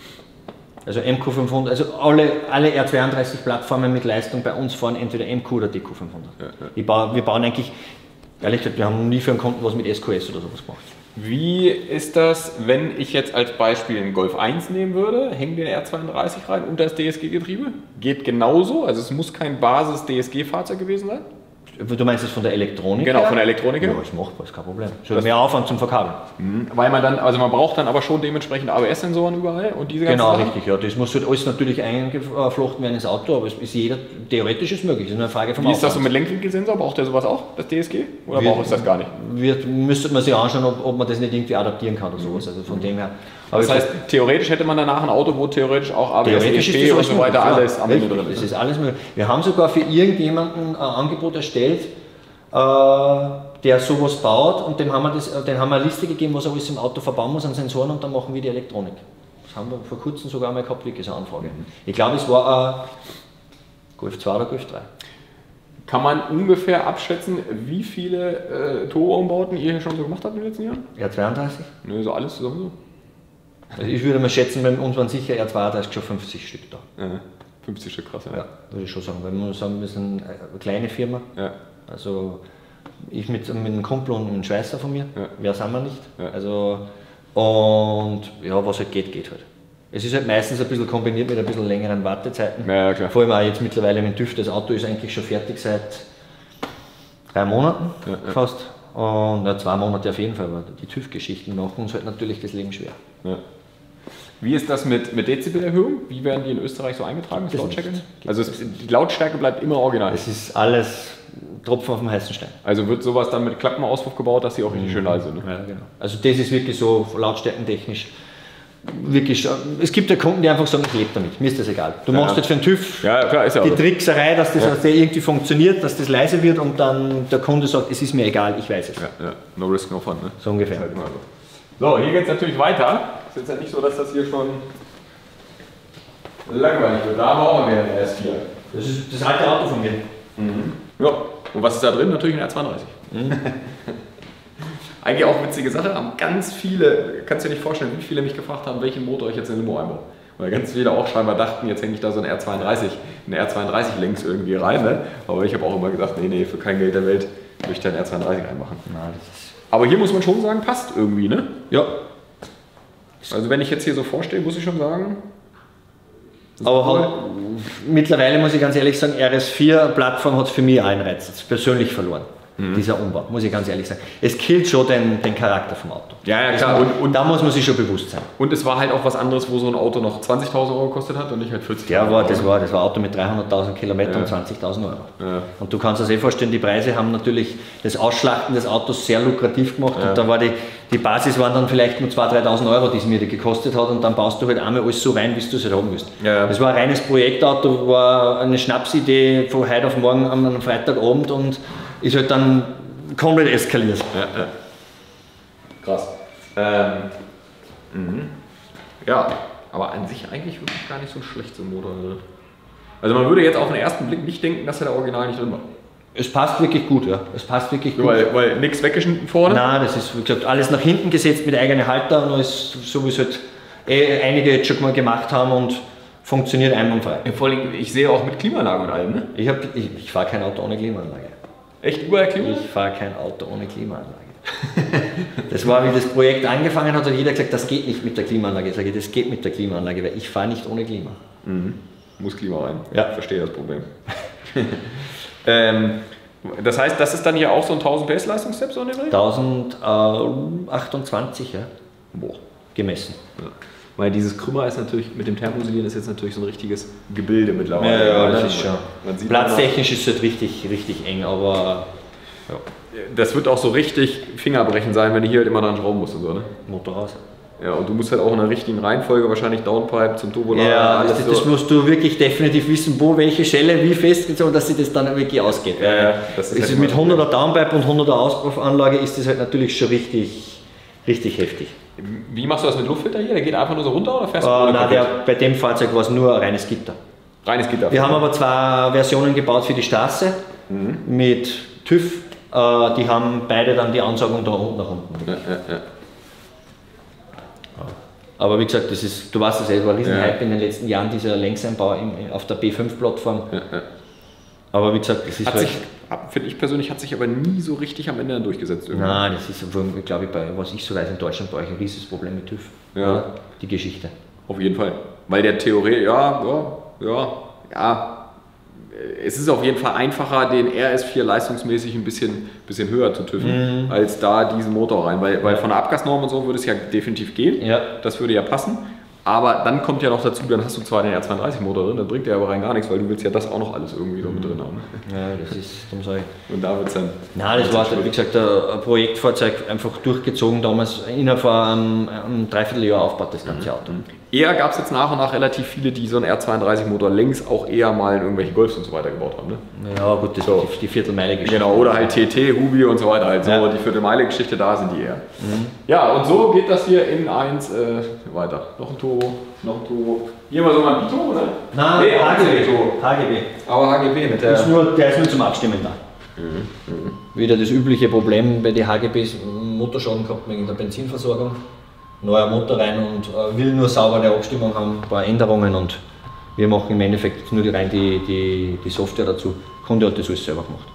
Also M Q fünfhundert, also alle, alle R zweiunddreißig Plattformen mit Leistung bei uns fahren entweder M Q oder D Q fünfhundert. Ja, ja. Ich baue, wir bauen eigentlich, ehrlich gesagt, wir haben nie für einen Kunden was mit S Q S oder sowas gemacht. Wie ist das, wenn ich jetzt als Beispiel einen Golf eins nehmen würde, hängen wir den R zweiunddreißig rein und das D S G-Getriebe? Geht genauso, also es muss kein Basis-D S G-Fahrzeug gewesen sein? Du meinst das von der Elektronik? Genau, her? von der Elektronik her? Ja, ist machbar, ist kein Problem. Schon mehr Aufwand zum Verkabeln. Mhm. Weil man dann, also man braucht dann aber schon dementsprechend A B S-Sensoren überall und diese ganzen Genau, Sachen? richtig, ja. Das muss halt alles natürlich eingeflochten werden ins Auto, aber es ist jeder, theoretisch ist möglich, das ist nur eine Frage vom Wie ist das so Aufwand. mit Lenkwinkelsensor? Braucht der sowas auch, das D S G? Oder Wir- braucht es das gar nicht? Wird, müsste man sich anschauen, ob, ob man das nicht irgendwie adaptieren kann oder sowas. Also von dem her. Aber Das heißt, theoretisch hätte man danach ein Auto, wo theoretisch auch A B S, theoretisch E ist S P das und so weiter möglich, alles ja. am Ende Richtig, drin das ist. ist alles möglich. Wir haben sogar für irgendjemanden ein Angebot erstellt, äh, der sowas baut, und dem haben wir das, den haben wir eine Liste gegeben, was er alles im Auto verbauen muss an Sensoren, und dann machen wir die Elektronik. Das haben wir vor kurzem sogar mal gehabt, wirklich so eine Anfrage. Ich glaube, es war ein Golf zwei oder Golf drei. Kann man ungefähr abschätzen, wie viele äh, Turbo-Umbauten ihr hier schon so gemacht habt in den letzten Jahren? R zweiunddreißig? Nö, so alles zusammen so. Also ich würde mal schätzen, bei uns waren sicher R zweiunddreißig schon fünfzig Stück da. Ja, fünfzig Stück, krass. Ja. Ja, würde ich schon sagen. Weil man muss sagen, wir sind eine kleine Firma. Ja. Also ich mit, mit einem Kumpel und einem Schweizer von mir, Ja. mehr sind wir nicht. Ja. Also, und ja, was halt geht, geht halt. Es ist halt meistens ein bisschen kombiniert mit ein bisschen längeren Wartezeiten. Ja, ja, klar. Vor allem auch jetzt mittlerweile mit TÜV. Das Auto ist eigentlich schon fertig seit drei Monaten Ja, ja. fast. Und ja, zwei Monate auf jeden Fall, aber die TÜV-Geschichten machen uns halt natürlich das Leben schwer. Ja. Wie ist das mit, mit Dezibelerhöhung? Wie werden die in Österreich so eingetragen? Das Das Lautstärke? nicht. Also es, die Lautstärke bleibt immer original. Es ist alles Tropfen auf dem heißen Stein. Also wird sowas dann mit Klappenauspuff gebaut, dass die auch richtig schön leise sind. Ne? Ja, genau. Also das ist wirklich so lautstärkentechnisch. Wirklich, es gibt ja Kunden, die einfach sagen, ich lebe damit, mir ist das egal. Du Ja. machst jetzt für den TÜV Ja, klar, ist ja die auch so. Trickserei, dass das Ja. dass der irgendwie funktioniert, dass das leise wird, und dann der Kunde sagt, es ist mir egal, ich weiß es. Ja, ja. No risk, no fun. Ne? So ungefähr. Halt immer so. So, hier geht es natürlich weiter. Ist jetzt ja nicht so, dass das hier schon langweilig wird. Da brauchen wir den R S vier. Das ist das alte Auto von mir. Ja, und was ist da drin? Natürlich ein R zweiunddreißig. Eigentlich auch witzige Sache, haben ganz viele, kannst du dir nicht vorstellen, wie viele mich gefragt haben, welchen Motor ich jetzt in den Limo einbaue. Weil ganz viele auch scheinbar dachten, jetzt hänge ich da so ein R zweiunddreißig, ein R zweiunddreißig längs irgendwie rein. Ne? Aber ich habe auch immer gesagt, nee, nee, für kein Geld der Welt möchte ich da ein R zweiunddreißig reinmachen. Nein, das ist Aber hier muss man schon sagen, passt irgendwie, ne? ja. Also wenn ich jetzt hier so vorstehe, muss ich schon sagen, Aber halt, mittlerweile muss ich ganz ehrlich sagen, R S vier Plattform hat für mich einen Reiz jetzt persönlich verloren. Dieser Umbau, muss ich ganz ehrlich sagen. Es killt schon den, den Charakter vom Auto. Ja, ja, Das klar. muss- Und- und- da muss man sich schon bewusst sein. und es war halt auch was anderes, wo so ein Auto noch zwanzigtausend Euro gekostet hat und nicht halt vierzigtausend Der war, das Euro. war, das war ein Auto mit dreihunderttausend Kilometern Ja. und zwanzigtausend Euro. Ja. Und du kannst dir das eh vorstellen, die Preise haben natürlich das Ausschlachten des Autos sehr lukrativ gemacht. Ja. Und da war die, die Basis waren dann vielleicht nur zweitausend, dreitausend Euro, die es mir die gekostet hat. Und dann baust du halt einmal alles so rein, wie du es halt haben willst. Ja, ja. Das war ein reines Projektauto, war eine Schnapsidee von heute auf morgen an einem Freitagabend und ist halt dann komplett eskaliert. Ja, ja. Krass. Ähm, mhm. Ja, aber an sich eigentlich wirklich gar nicht so schlecht so ein Motor. Ne? Also man würde jetzt auf den ersten Blick nicht denken, dass er da original nicht drin war. Es passt wirklich gut, ja. Es passt wirklich gut. Weil, weil nichts weggeschnitten vorne. Nein, das ist, wie gesagt, alles nach hinten gesetzt mit eigenen Halter und alles, so wie es halt eh einige jetzt schon mal gemacht haben, und funktioniert einwandfrei. Ja, vor allem, ich sehe auch mit Klimaanlage und allem, ne? Ich, hab- ich, ich fahre kein Auto ohne Klimaanlage. Echt überall Klimaanlage? Ich fahre kein Auto ohne Klimaanlage. Das war, wie das Projekt angefangen hat, hat jeder gesagt, das geht nicht mit der Klimaanlage. Ich sage, das geht mit der Klimaanlage, weil ich fahre nicht ohne Klima. Mhm. Muss Klima rein. Ja. Verstehe das Problem. ähm, Das heißt, das ist dann hier auch so ein tausend P S Leistungsstep so in dem Ring? tausendachtundzwanzig, ja. Boah, gemessen. Ja. Weil dieses Krümmer ist natürlich, mit dem Thermosilieren ist jetzt natürlich so ein richtiges Gebilde mittlerweile. Ja, ja, das ist schon. Man sieht Platztechnisch ist es halt richtig, richtig eng, aber ja. Das wird auch so richtig Fingerbrechen sein, wenn du hier halt immer dran schrauben musst und so, ne? Motor raus. Ja, und du musst halt auch in der richtigen Reihenfolge wahrscheinlich Downpipe zum Turbolader. Ja, alles das, so. das musst du wirklich definitiv wissen, wo welche Schelle wie festgezogen, dass sich das dann wirklich ausgeht. Ja, ja, das ist ist halt mit immer- hunderter Downpipe und hunderter Auspuffanlage ist das halt natürlich schon richtig, richtig heftig. Wie machst du das mit Luftfilter hier? Der geht einfach nur so runter oder fährst du Äh, ohne nein, komplett? der, bei dem Fahrzeug war es nur ein reines Gitter. Reines Gitter. Wir haben aber zwei Versionen gebaut für die Straße Mhm. mit TÜV. Äh, die haben beide dann die Ansaugung da unten nach unten. Ja, ja, ja. Aber wie gesagt, das ist, du weißt es ja, es war ein Riesenhype Ja. in den letzten Jahren, dieser Längseinbau im, auf der B fünf Plattform. Ja, ja. Aber wie gesagt, das ist Hat halt, sich, finde ich persönlich, hat sich aber nie so richtig am Ende dann durchgesetzt. Irgendwie. nein, das ist, glaube ich, bei, was ich so weiß, in Deutschland bei euch ein riesiges Problem mit TÜV. Ja. Oder? Die Geschichte. Auf jeden Fall. Weil der Theorie, ja, ja, ja, ja. Es ist auf jeden Fall einfacher, den R S vier leistungsmäßig ein bisschen, bisschen höher zu tüffeln, Mhm. als da diesen Motor rein. Weil, weil von der Abgasnorm und so würde es ja definitiv gehen. Ja. Das würde ja passen. Aber dann kommt ja noch dazu, dann hast du zwar den R zweiunddreißig Motor drin, dann bringt der aber rein gar nichts, weil du willst ja das auch noch alles irgendwie noch mit drin haben. Ja, das ist, darum sage ich. Und da wird es dann... Nein, das war, wie gesagt, ein Projektfahrzeug einfach durchgezogen, damals innerhalb von einem, einem Dreivierteljahr aufgebaut, das ganze Auto. Eher gab es jetzt nach und nach relativ viele, die so einen R zweiunddreißig Motor längs auch eher mal in irgendwelche Golfs und so weiter gebaut haben. Ne? Ja, gut, das So. ist die, die Viertelmeile-Geschichte. Genau, oder halt T T, Hubi und so weiter. Halt so Ja. die Viertelmeile-Geschichte, da sind die eher. Ja, und so geht das hier in eins äh, weiter. Noch ein Turbo, noch ein Turbo. Hier mal so mal ein Bito, oder? Nein, Nee, H G B. Turbo. H G B. Aber H G B mit Der der... ist, nur, der ist nur zum Abstimmen da. Wieder das übliche Problem bei den H G Bs, Motorschaden gehabt wegen der Benzinversorgung. Neuer Motor rein und äh, will nur saubere Abstimmung haben, ein paar Änderungen und wir machen im Endeffekt jetzt nur die, rein die, die, die Software dazu. Der Kunde hat das alles selber gemacht.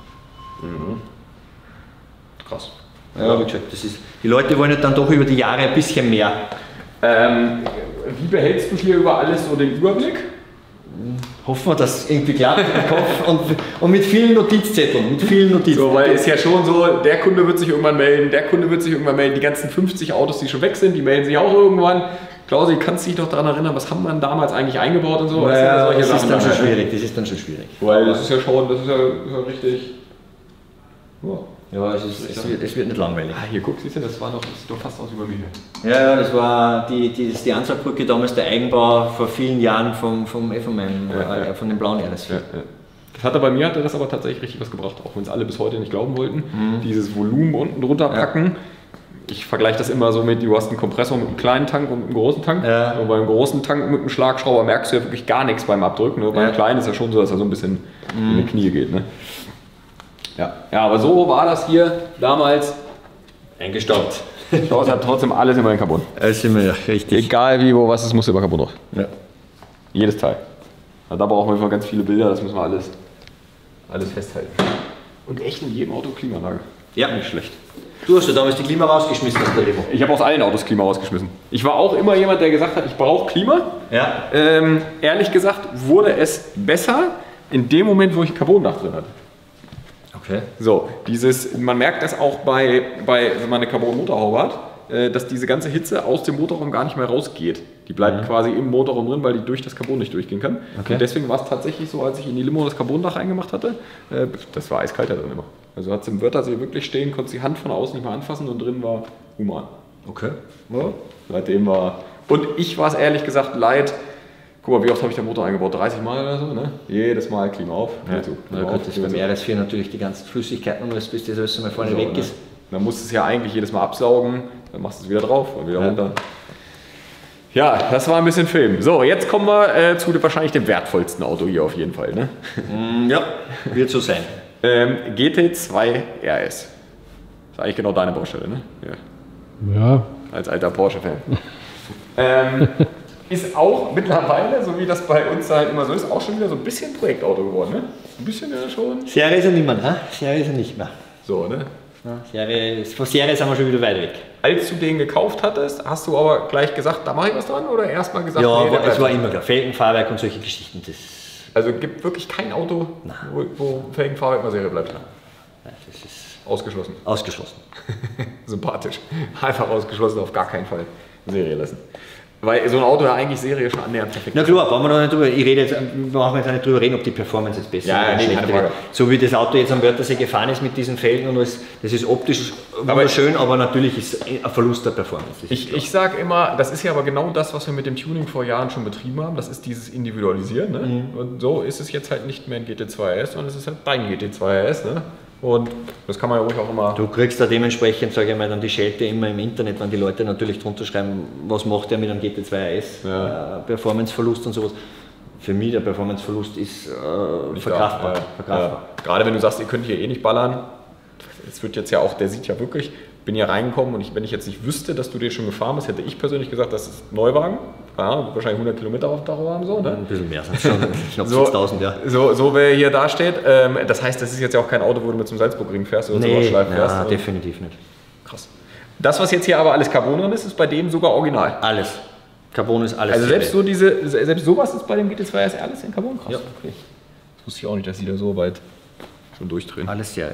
Krass. Ja, wie gesagt, das ist, die Leute wollen halt dann doch über die Jahre ein bisschen mehr. Ähm, wie behältst du hier über alles so den Überblick? Hoffen wir, dass es irgendwie klappt im Kopf und, und mit vielen Notizzetteln, mit vielen Notizen. So, weil es ja schon so, der Kunde wird sich irgendwann melden, der Kunde wird sich irgendwann melden, die ganzen fünfzig Autos, die schon weg sind, die melden sich auch irgendwann. Klausi, kannst du dich doch daran erinnern, was haben wir denn damals eigentlich eingebaut und so? Weißt du, Ja, solche das ist Sachen dann schon halt, ne? schwierig, das ist dann schon schwierig. Weil das ist ja schon, das ist ja, ist ja richtig. Ja. Ja, es, ist, es, wird, es wird nicht langweilig. Ah, hier guck, siehst du, das war noch, das sieht doch fast aus über mir. Ja, ja, das war die, die, das ist die Ansaugbrücke damals, der Eigenbau vor vielen Jahren vom, vom, eh von, meinem, Ja, ja. äh, von dem blauen R S vier. Ja, ja. Das hat er bei mir hatte das aber tatsächlich richtig was gebracht, auch wenn es alle bis heute nicht glauben wollten. Dieses Volumen unten drunter packen. Ich vergleiche das immer so mit, du hast einen Kompressor mit einem kleinen Tank und mit einem großen Tank. Ja. Und beim großen Tank mit einem Schlagschrauber merkst du ja wirklich gar nichts beim Abdrücken. Ne? Beim Ja. kleinen ist ja schon so, dass er so ein bisschen in die Knie geht. Ne? Ja. ja, aber so war das hier damals eingestaubt. Schau, es hat trotzdem alles immer in Carbon. Das ist immer richtig. Egal wie, wo, was, es muss immer Carbon drauf. Ja. Jedes Teil. Ja, da brauchen wir einfach ganz viele Bilder, das müssen wir alles, alles festhalten. Und echt in jedem Auto Klimaanlage. Ja. Nicht schlecht. Du hast ja damals die Klima rausgeschmissen aus der Limo. Ich habe aus allen Autos Klima rausgeschmissen. Ich war auch immer jemand, der gesagt hat, ich brauche Klima. Ja. Ähm, ehrlich gesagt wurde es besser in dem Moment, wo ich ein Carbondach drin hatte. Okay. So, dieses, man merkt das auch bei, bei wenn man eine Carbon-Motorhaube hat, äh, dass diese ganze Hitze aus dem Motorraum gar nicht mehr rausgeht. Die bleibt quasi im Motorraum drin, weil die durch das Carbon nicht durchgehen kann. Okay. Und deswegen war es tatsächlich so, als ich in die Limo das Carbondach reingemacht hatte, äh, das war eiskalt da drin immer. Also hat es im Wörthersee wirklich stehen, konnte die Hand von außen nicht mehr anfassen und drin war human. Okay. Ja. Seitdem war... Und ich war es ehrlich gesagt leid, guck mal, wie oft habe ich den Motor eingebaut? dreißig Mal oder so, ne? Jedes Mal Klima auf, Klima zu. Na Klima gut, auf, das ist Klima beim zu. R S vier natürlich die ganzen Flüssigkeiten und alles, bis das alles mal vorne So, weg ne? ist. Dann musst du es ja eigentlich jedes Mal absaugen, dann machst du es wieder drauf und wieder Ja. runter. Ja, das war ein bisschen Film. So, jetzt kommen wir äh, zu dem, wahrscheinlich dem wertvollsten Auto hier auf jeden Fall. Ne? Mm, ja, wird so sein. Ähm, G T zwei R S. Ist eigentlich genau deine Baustelle, ne? Ja. Ja, Als alter Porsche-Fan. ähm, ist auch mittlerweile, so wie das bei uns halt immer so ist, auch schon wieder so ein bisschen Projektauto geworden. Ne? Ein bisschen ja schon. Serie ist er nicht mehr, ne? Serie ist er nicht mehr. So, ne? Ja, Serie, von Serie sind wir schon wieder weit weg. Als du den gekauft hattest, hast du aber gleich gesagt, da mache ich was dran? Oder erstmal gesagt, Ja, nee, der aber bleibt es war dran? immer klar. Felgenfahrwerk und solche Geschichten. Das Also gibt wirklich kein Auto, wo, wo Felgenfahrwerk mal Serie bleibt. Das ist Ausgeschlossen. ausgeschlossen. Sympathisch. Einfach ausgeschlossen, auf gar keinen Fall Serie lassen. Weil so ein Auto ja eigentlich Serie schon annähernd perfekt Na klar, brauchen wir noch nicht drüber. Ich rede jetzt, wir brauchen jetzt nicht drüber reden, ob die Performance jetzt besser Ja, oder nee, schlechter keine Frage. wird. So wie das Auto jetzt am Wörthersee gefahren ist mit diesen Felgen und alles, das ist optisch wunderschön, aber natürlich ist ein Verlust der Performance. Ich, ich sage immer, das ist ja aber genau das, was wir mit dem Tuning vor Jahren schon betrieben haben. Das ist dieses Individualisieren. Ne? Mhm. Und so ist es jetzt halt nicht mehr ein G T zwei R S, sondern es ist halt dein G T zwei R S. Ne? Und das kann man ja ruhig auch immer... Du kriegst da dementsprechend, sage ich mal, dann die Schelte immer im Internet, wenn die Leute natürlich drunter schreiben, was macht der mit einem G T zwei R S, Ja. äh, Performanceverlust und sowas. Für mich der Performanceverlust ist äh, Nicht verkraftbar. da. Ja, verkraftbar. ja. Gerade wenn du sagst, ihr könnt hier eh nicht ballern. Es wird jetzt ja auch, der sieht ja wirklich, bin hier reingekommen und ich, wenn ich jetzt nicht wüsste, dass du den schon gefahren bist, hätte ich persönlich gesagt, das ist Neuwagen. Ja, wird wahrscheinlich hundert Kilometer auf dem Tacho haben. So, ne? Ein bisschen mehr, sind schon knapp So, sechstausend, ja. so, so wer hier da steht. Ähm, das heißt, das ist jetzt ja auch kein Auto, wo du mit zum Salzburgring fährst oder zum Nee, Nordschleife fährst. ja, Und- definitiv nicht. Krass. Das, was jetzt hier aber alles Carbon drin ist, ist bei dem sogar original. Alles. Carbon ist alles. Also Serie. selbst so diese, selbst sowas ist bei dem G T zwei R S alles in Carbon. Krass. Ja. Okay. Das wusste ich auch nicht, dass die da so weit schon durchdrehen. Alles Serie.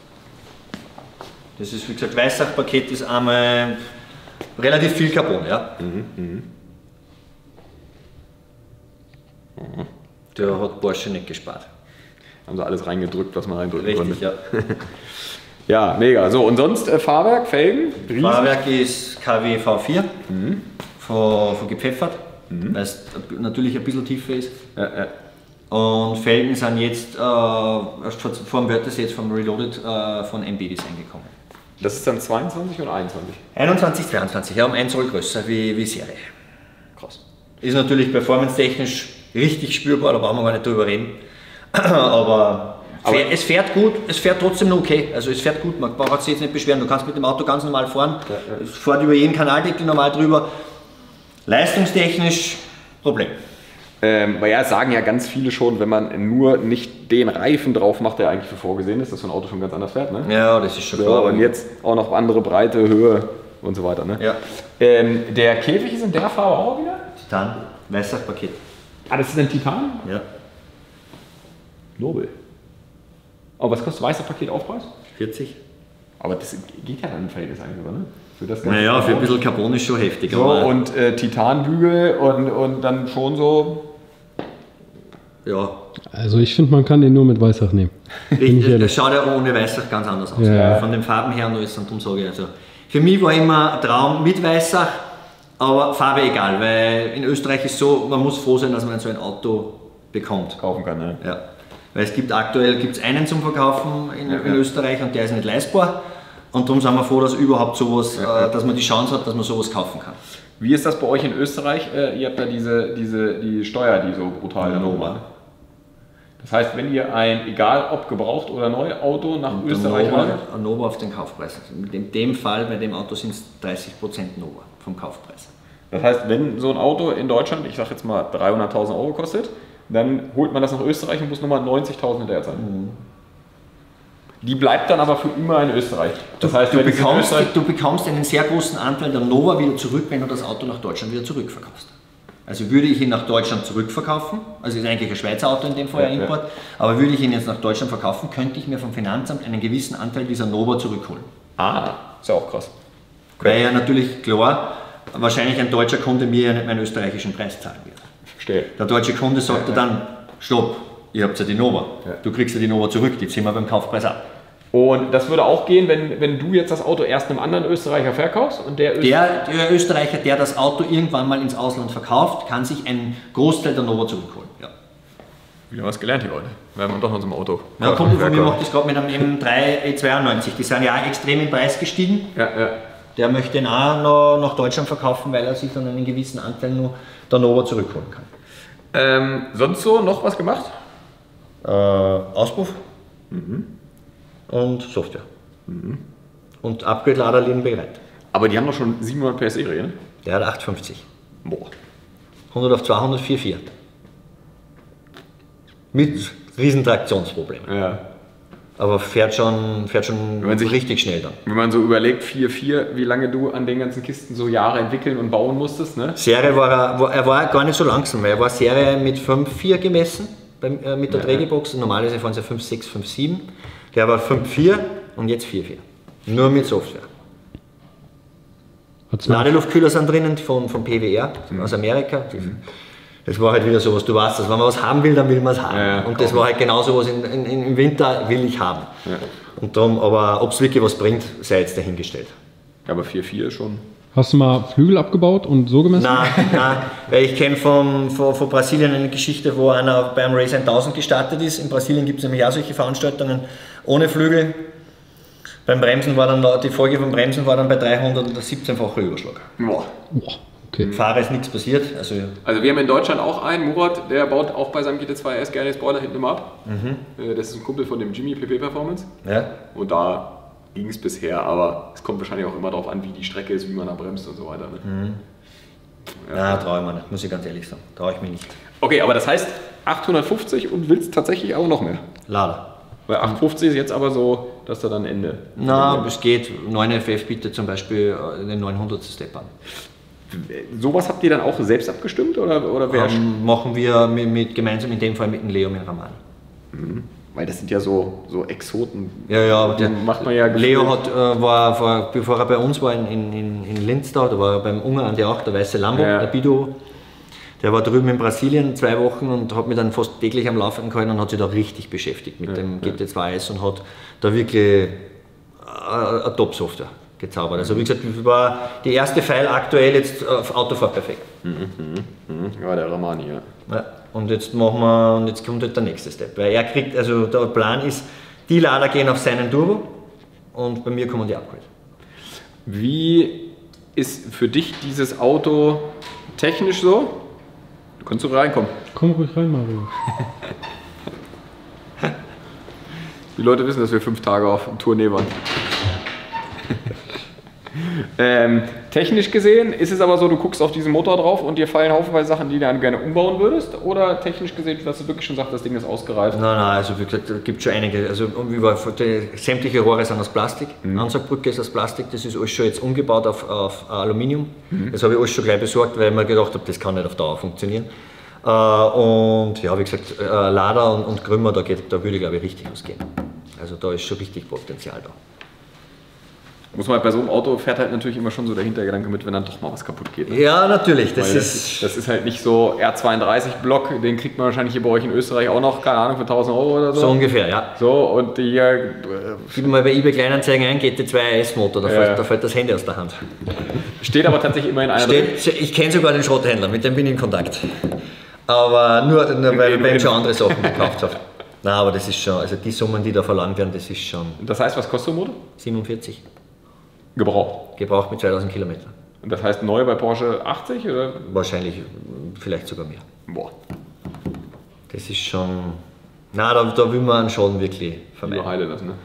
Das ist, wie gesagt, Weissachpaket ist einmal relativ viel Carbon, ja. Mhm, Der hat Porsche nicht gespart. Haben sie alles reingedrückt, was man reindrücken Richtig, konnte. ja. Ja, mega. So, und sonst äh, Fahrwerk, Felgen? Riesen. Fahrwerk ist K W V vier von, von gepfeffert, weil es natürlich ein bisschen tiefer ist. Ja, ja. Und Felgen sind jetzt, äh, erst vor, vor dem Wörthersee jetzt vom Reloaded äh, von M B Design gekommen. Das ist dann zweiundzwanzig und einundzwanzig. einundzwanzig, zweiundzwanzig, ja, um ein Zoll größer wie, wie Serie. Krass. Ist natürlich performance-technisch richtig spürbar, da brauchen wir gar nicht drüber reden. Aber, Aber fährt, es fährt gut, es fährt trotzdem noch okay. Also es fährt gut, man braucht sich jetzt nicht beschweren. Du kannst mit dem Auto ganz normal fahren, Ja, ja. es fährt über jeden Kanaldeckel normal drüber. Leistungstechnisch Problem. Ähm, weil ja, sagen ja ganz viele schon, wenn man nur nicht den Reifen drauf macht, der eigentlich für vorgesehen ist, dass so ein Auto schon ganz anders fährt. Ne? Ja, das ist schon So, klar. und jetzt auch noch andere Breite, Höhe und so weiter. Ne? Ja. Ähm, der Käfig ist in der Farbe auch wieder? Titan, Weissachpaket. Ah, das ist ein Titan? Ja, Nobel. Oh, was kostet weißer Paket Aufpreis? vierzig. Aber das geht ja dann im Verhältnis eigentlich, oder? Ne? Für das ganze Naja, für ein Carbon. bisschen Carbon ist schon heftig. So, aber und äh, Titanbügel und, und dann schon so. ja, Also ich finde, man kann den nur mit Weissach nehmen. Bin ich richtig, das ehrlich. schaut ja ohne Weissach ganz anders aus. Ja. Von den Farben her und alles. Und darum sage ich also, für mich war immer ein Traum mit Weissach, aber Farbe egal, weil in Österreich ist so, man muss froh sein, dass man so ein Auto bekommt. Kaufen kann, ne? Ja. Weil es gibt aktuell gibt's einen zum Verkaufen in, Ja, in ja. Österreich und der ist nicht leistbar. Und darum sind wir froh, dass überhaupt sowas, Ja, ja. äh, dass man die Chance hat, dass man sowas kaufen kann. Wie ist das bei euch in Österreich? Äh, ihr habt da diese, diese die Steuer, die so brutal dann Nova. oben ist. Das heißt, wenn ihr ein, egal ob gebraucht oder neu, Auto nach Und Österreich Nova, ladet, ein Nova auf den Kaufpreis. Also in dem Fall, bei dem Auto sind es dreißig Prozent Nova vom Kaufpreis. das heißt, wenn so ein Auto in Deutschland, ich sag jetzt mal dreihunderttausend Euro kostet, dann holt man das nach Österreich und muss nochmal neunzigtausend hinterher zahlen. Die bleibt dann aber für immer in Österreich. Das heißt, Du wenn es in bekommst, Österreich, du bekommst einen sehr großen Anteil der Nova wieder zurück, wenn du das Auto nach Deutschland wieder zurückverkaufst. Also würde ich ihn nach Deutschland zurückverkaufen, also ist eigentlich ein Schweizer Auto in dem Fall, ein Ja, Import, aber würde ich ihn jetzt nach Deutschland verkaufen, könnte ich mir vom Finanzamt einen gewissen Anteil dieser Nova zurückholen. ah, ist ja auch krass. Weil ja natürlich klar, wahrscheinlich ein deutscher Kunde mir ja nicht meinen österreichischen Preis zahlen wird. Verstehe. Der deutsche Kunde sagt ja dann, stopp, ihr habt ja die Nova, Ja. du kriegst ja die Nova zurück, die ziehen wir beim Kaufpreis ab. Und das würde auch gehen, wenn, wenn du jetzt das Auto erst einem anderen Österreicher verkaufst und der, Öst- Der, der Österreicher, der das Auto irgendwann mal ins Ausland verkauft, kann sich einen Großteil der Nova zurückholen. Ja, Wieder was gelernt hier heute. Werden wir doch noch zum Auto. ja ein Kumpel von mir macht das gerade mit einem M drei E zweiundneunzig, die sind ja auch extrem im Preis gestiegen. Ja, ja. Der möchte ihn auch noch nach Deutschland verkaufen, weil er sich dann einen gewissen Anteil nur der Nova zurückholen kann. Ähm, sonst so noch was gemacht? Äh, Auspuff und Software. Und Upgrade-Lader liegen bereit. Aber die haben doch schon siebenhundert P S Serie, ne? Der hat achthundertfünfzig. Boah. hundert auf zweihundert, vier Komma vier. Mit riesen Traktionsproblemen. Ja. Aber fährt schon, fährt schon Wenn man sich- richtig schnell dann. Wenn man so überlegt, vier Komma vier, wie lange du an den ganzen Kisten so Jahre entwickeln und bauen musstest, ne? Serie war er, war, er war gar nicht so langsam, weil er war Serie mit fünf Komma vier gemessen beim, äh, mit der Ja, Trägebox. Normalerweise fahren sie fünf Komma sechs, fünf Komma sieben. Der war fünf Komma vier und jetzt vier Komma vier. Nur mit Software. Hat's noch- Ladeluftkühler sind drinnen von, von P W R aus Amerika. Das war halt wieder sowas, du weißt das, wenn man was haben will, dann will man es haben. Ja, ja, und das war halt genau sowas, in, in, im Winter will ich haben. Ja. Und darum, aber ob es wirklich was bringt, sei jetzt dahingestellt. Ja, aber vier Komma vier ist schon. Hast du mal Flügel abgebaut und so gemessen? Nein, nein, weil ich kenne von, von, von Brasilien eine Geschichte, wo einer beim Race tausend gestartet ist. In Brasilien gibt es nämlich auch solche Veranstaltungen ohne Flügel. Beim Bremsen war dann, die Folge vom Bremsen war dann bei dreihundertsiebzehn-facher Überschlag. Boah. Boah, okay. Im Fahrer ist nichts passiert. Also, Also wir haben in Deutschland auch einen, Murat, der baut auch bei seinem G T zwei R S gerne den Spoiler hinten immer ab. Mhm. Das ist ein Kumpel von dem Jimmy P P Performance. ja. Und da ging es bisher, aber es kommt wahrscheinlich auch immer darauf an, wie die Strecke ist, wie man da bremst und so weiter. Ne? Nein, traue ich mir nicht, muss ich ganz ehrlich sagen. Traue ich mir nicht. Okay, aber das heißt achthundertfünfzig und willst tatsächlich auch noch mehr. Leider. Weil achthundertfünfzig ist jetzt aber so, dass da dann Ende. Na, es geht. neun F F bietet zum Beispiel den neunhundertsten Step an. Sowas habt ihr dann auch selbst abgestimmt? Oder, oder wer? Ähm, machen wir mit, mit, gemeinsam in dem Fall mit dem Leo mit Raman. Weil das sind ja so, so Exoten. Ja, ja, Und der, dann macht man ja Leo gefühlt- hat, äh, war, war, bevor er bei uns war in, in, in, in Linz da, da war er beim Ungarn der auch, der weiße Lambo, Ja. der Bido. Der war drüben in Brasilien zwei Wochen und hat mich dann fast täglich am Laufen gehalten und hat sich da richtig beschäftigt mit dem G T zwei S und hat da wirklich äh, eine Top-Software gezaubert. Also wie gesagt, war die erste File aktuell jetzt auf Autofahrt perfekt. Ja, der Ramani, ja. Ja, und jetzt machen wir, und jetzt kommt halt der nächste Step. Weil er kriegt, also der Plan ist, die Lader gehen auf seinen Turbo und bei mir kommen die Upgrade. Wie ist für dich dieses Auto technisch so? Du kannst so reinkommen. Komm ruhig rein, Mario. Die Leute wissen, dass wir fünf Tage auf Tournee waren. ähm, technisch gesehen ist es aber so, du guckst auf diesen Motor drauf und dir fallen haufenweise Sachen, die du dann gerne umbauen würdest? Oder technisch gesehen, dass du wirklich schon sagst, das Ding ist ausgereift? Nein, nein, also wie gesagt, es gibt schon einige. Also über, die, sämtliche Rohre sind aus Plastik, mhm. Ansaugbrücke ist aus Plastik, das ist alles schon jetzt umgebaut auf, auf Aluminium. Mhm. Das habe ich alles schon gleich besorgt, weil ich mir gedacht habe, das kann nicht auf Dauer funktionieren. Äh, und ja, wie gesagt, äh, Lader und, und Krümmer, da, geht, da würde ich glaube ich richtig was gehen. Also da ist schon richtig Potenzial da. Muss man halt bei so einem Auto fährt halt natürlich immer schon so der Hintergedanke mit, wenn dann doch mal was kaputt geht. Ne? Ja, natürlich. Das Weil das, ist, ist, das ist halt nicht so R zweiunddreißig Block, den kriegt man wahrscheinlich hier bei euch in Österreich auch noch, keine Ahnung, für tausend Euro oder so. so ungefähr, ja. So, und die hier, äh, Gib mal bei eBay Kleinanzeigen ein, G T zwei S Motor, da, Ja. fällt, da fällt das Handy aus der Hand. steht aber tatsächlich immer in einer drin. Steht, ich kenne sogar den Schrotthändler, mit dem bin ich in Kontakt. Aber nur, nur weil Eben, ich eben. schon andere Sachen gekauft habe. Nein, aber das ist schon, also die Summen, die da verlangt werden, das ist schon Das heißt, was kostet so ein Motor? siebenundvierzig. Gebraucht. Gebraucht mit zweitausend Kilometern. Und das heißt neu bei Porsche achtzig oder? Wahrscheinlich, vielleicht sogar mehr. Boah, Das ist schon, nein, da, da will man einen Schaden wirklich die vermeiden. Heile das, ne?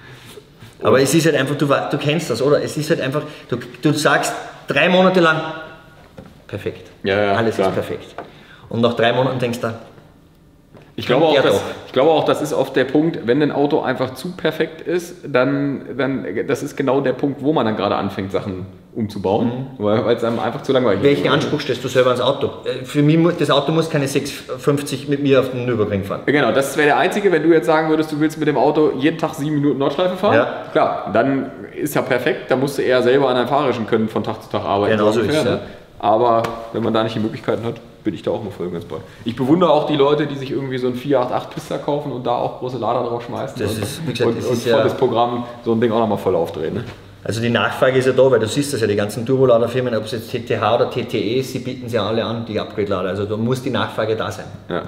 Aber es ist halt einfach, du, wa- du kennst das, oder? Es ist halt einfach, du, du sagst drei Monate lang, perfekt. Ja, ja, Alles klar. ist perfekt. Und nach drei Monaten denkst du, Ich glaube, auch, Ja, dass, doch. ich glaube auch, das ist oft der Punkt, wenn ein Auto einfach zu perfekt ist, dann, dann das ist genau der Punkt, wo man dann gerade anfängt, Sachen umzubauen, weil weil es einem einfach zu langweilig welchen ist. Anspruch stellst du selber ans Auto? Äh, Für mich, mu- das Auto muss keine sechs fünfzig mit mir auf den Nürburgring fahren. Genau, das wäre der einzige, wenn du jetzt sagen würdest, du willst mit dem Auto jeden Tag sieben Minuten Nordschleife fahren. Ja. Klar, dann ist ja perfekt, da musst du eher selber an deinem fahrerischen Können von Tag zu Tag arbeiten. Genau so ungefähr, ist es, ne? Aber wenn man da nicht die Möglichkeiten hat, bin ich da auch mal voll ganz bei. Ich bewundere auch die Leute, die sich irgendwie so ein vier acht acht Pista kaufen und da auch große Lader drauf schmeißen Das und, ist, wie gesagt, und, das und ist ja- volles Programm so ein Ding auch nochmal voll aufdrehen. Ne? Also die Nachfrage ist ja da, weil du siehst das ja, die ganzen Turboladerfirmen, ob es jetzt T T H oder T T E ist, sie bieten sie alle an, die Upgrade-Lader. Also da muss die Nachfrage da sein. Ja.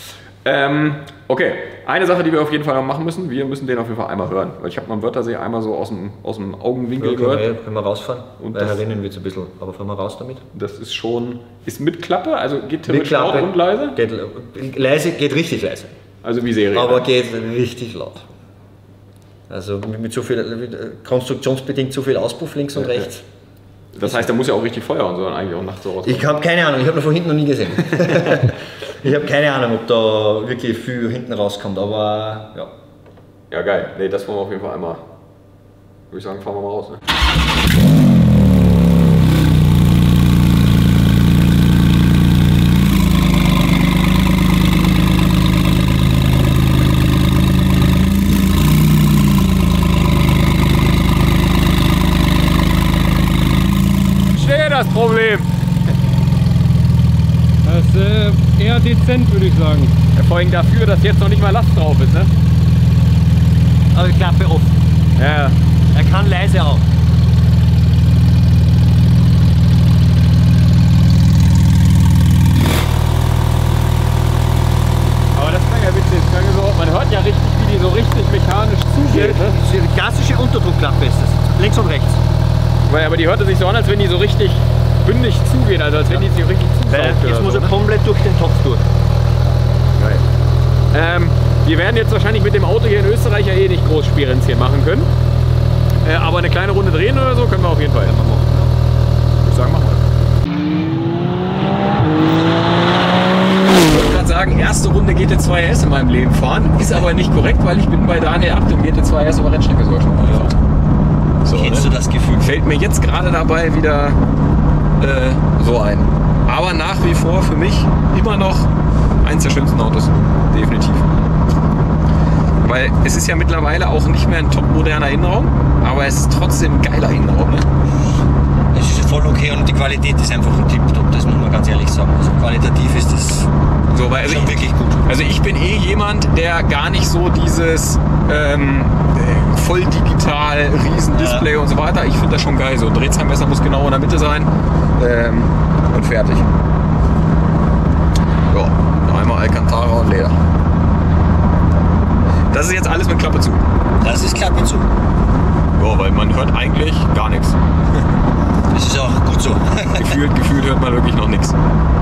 Ähm, okay, eine Sache, die wir auf jeden Fall noch machen müssen, wir müssen den auf jeden Fall einmal hören. Weil ich habe mal am Wörthersee einmal so aus dem, aus dem Augenwinkel Ja, können, gehört. wir, können wir rausfahren? Und weil das- herinnen wird es ein bisschen, aber fahren wir raus damit? Das ist schon, ist mit Klappe, also geht Mit theoretisch laut Klappe. und leise. Geht, leise, geht richtig leise. Also wie Serie. Aber geht richtig laut. Also mit, mit so viel, mit, konstruktionsbedingt zu viel Auspuff links und Ja, ja. rechts. Das heißt, der muss ja auch richtig feuern, sondern eigentlich auch nachts so raus. Ich habe keine Ahnung, ich habe ihn von hinten noch nie gesehen. Ich habe keine Ahnung, ob da wirklich viel hinten rauskommt, aber ja. Ja, geil. Nee, das wollen wir auf jeden Fall einmal. Würde ich sagen, fahren wir mal raus. Ne? das Problem? Das ist äh, eher dezent, würde ich sagen. Ja, vor allem dafür, dass jetzt noch nicht mal Last drauf ist, ne? Aber die Klappe offen. Ja. Er kann leise auch. Aber das klang ja witzig. Das klang so, man hört ja richtig, wie die so richtig mechanisch zugeht. Ne? Die klassische Unterdruckklappe ist das. Links und rechts. Weil, aber die hörte sich so an, als wenn die so richtig bündig zugeht, also als wenn die sich richtig zusaugt. Jetzt oder muss so, er ne? komplett durch den Topf durch. Geil. Ähm, wir werden jetzt wahrscheinlich mit dem Auto hier in Österreich ja eh nicht groß Spirenzchen machen können. Äh, aber eine kleine Runde drehen oder so können wir auf jeden Fall. Ja, machen wir. Ich würde sagen, machen wir. Ich wollte gerade sagen, erste Runde G T zwei R S in meinem Leben fahren. Ist aber nicht korrekt, weil ich bin bei Daniel Abt im G T zwei R S auf der Rennstrecke sogar schon mal gefahren. So, Kennst ne? du das Gefühl? Fällt mir jetzt gerade dabei wieder äh, so ein. Aber nach wie vor für mich immer noch eins der schönsten Autos. Definitiv. Weil es ist ja mittlerweile auch nicht mehr ein topmoderner Innenraum, aber es ist trotzdem ein geiler Innenraum. Ne? Es ist voll okay und die Qualität ist einfach ein Tipptopp, das muss man ganz ehrlich sagen. Also qualitativ ist das So, weil also schon ich, wirklich gut. Also ich bin eh jemand, der gar nicht so dieses ähm, voll digital, riesen Display Ja. und so weiter. Ich finde das schon geil. So ein Drehzahlmesser muss genau in der Mitte sein ähm, und fertig. Ja, einmal Alcantara und Leder. Das ist jetzt alles mit Klappe zu. Das ist Klappe zu. Ja, weil man hört eigentlich gar nichts. Das ist auch gut so. Gefühlt, gefühlt hört man wirklich noch nichts.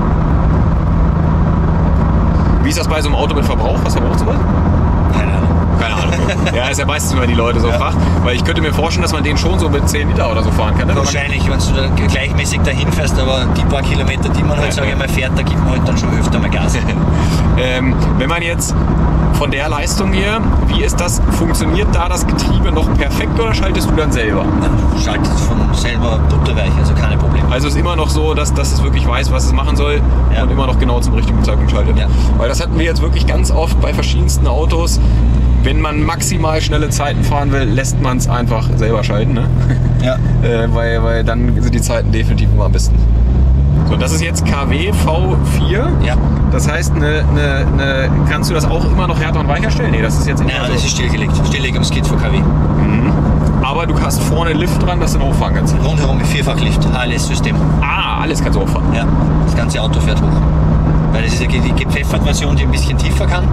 Wie ist das bei so einem Auto mit Verbrauch? Was verbraucht sowas? Keine Ahnung. Keine Ahnung. Ja, ist ja meistens, wenn man die Leute so Ja. fragt. Weil ich könnte mir vorstellen, dass man den schon so mit zehn Liter oder so fahren kann. Ne? Wahrscheinlich, wenn du da gleichmäßig dahin fährst, aber die paar Kilometer, die man halt, Ja, sage ja. ich mal, fährt, da gibt man halt dann schon öfter mal Gas. ähm, wenn man jetzt von der Leistung hier, wie ist das? Funktioniert da das Getriebe noch perfekt oder schaltest du dann selber? Man schaltet von selber butterweich, also keine Probleme. Also ist immer noch so, dass, dass es wirklich weiß, was es machen soll Ja. und immer noch genau zum richtigen Zeitpunkt schaltet. Ja. Weil das hatten wir jetzt wirklich ganz oft bei verschiedensten Autos. Wenn man maximal schnelle Zeiten fahren will, lässt man es einfach selber schalten. Ne? Ja. äh, weil, weil dann sind die Zeiten definitiv immer am besten. So, das ist jetzt K W V vier. Ja. Das heißt, ne, ne, ne, kannst du das auch immer noch härter und weicher stellen? Nee, das ist jetzt immer Ja, so. das ist stillgelegt. Stilllegungskit für K W. Aber du hast vorne einen Lift dran, dass du ihn hochfahren kannst. Rundherum mit Vierfachlift, H L S-System. Ah, alles kannst du hochfahren. Ja, das ganze Auto fährt hoch. Weil das ist ja die gepfeffert-Version, die ein bisschen tiefer kann.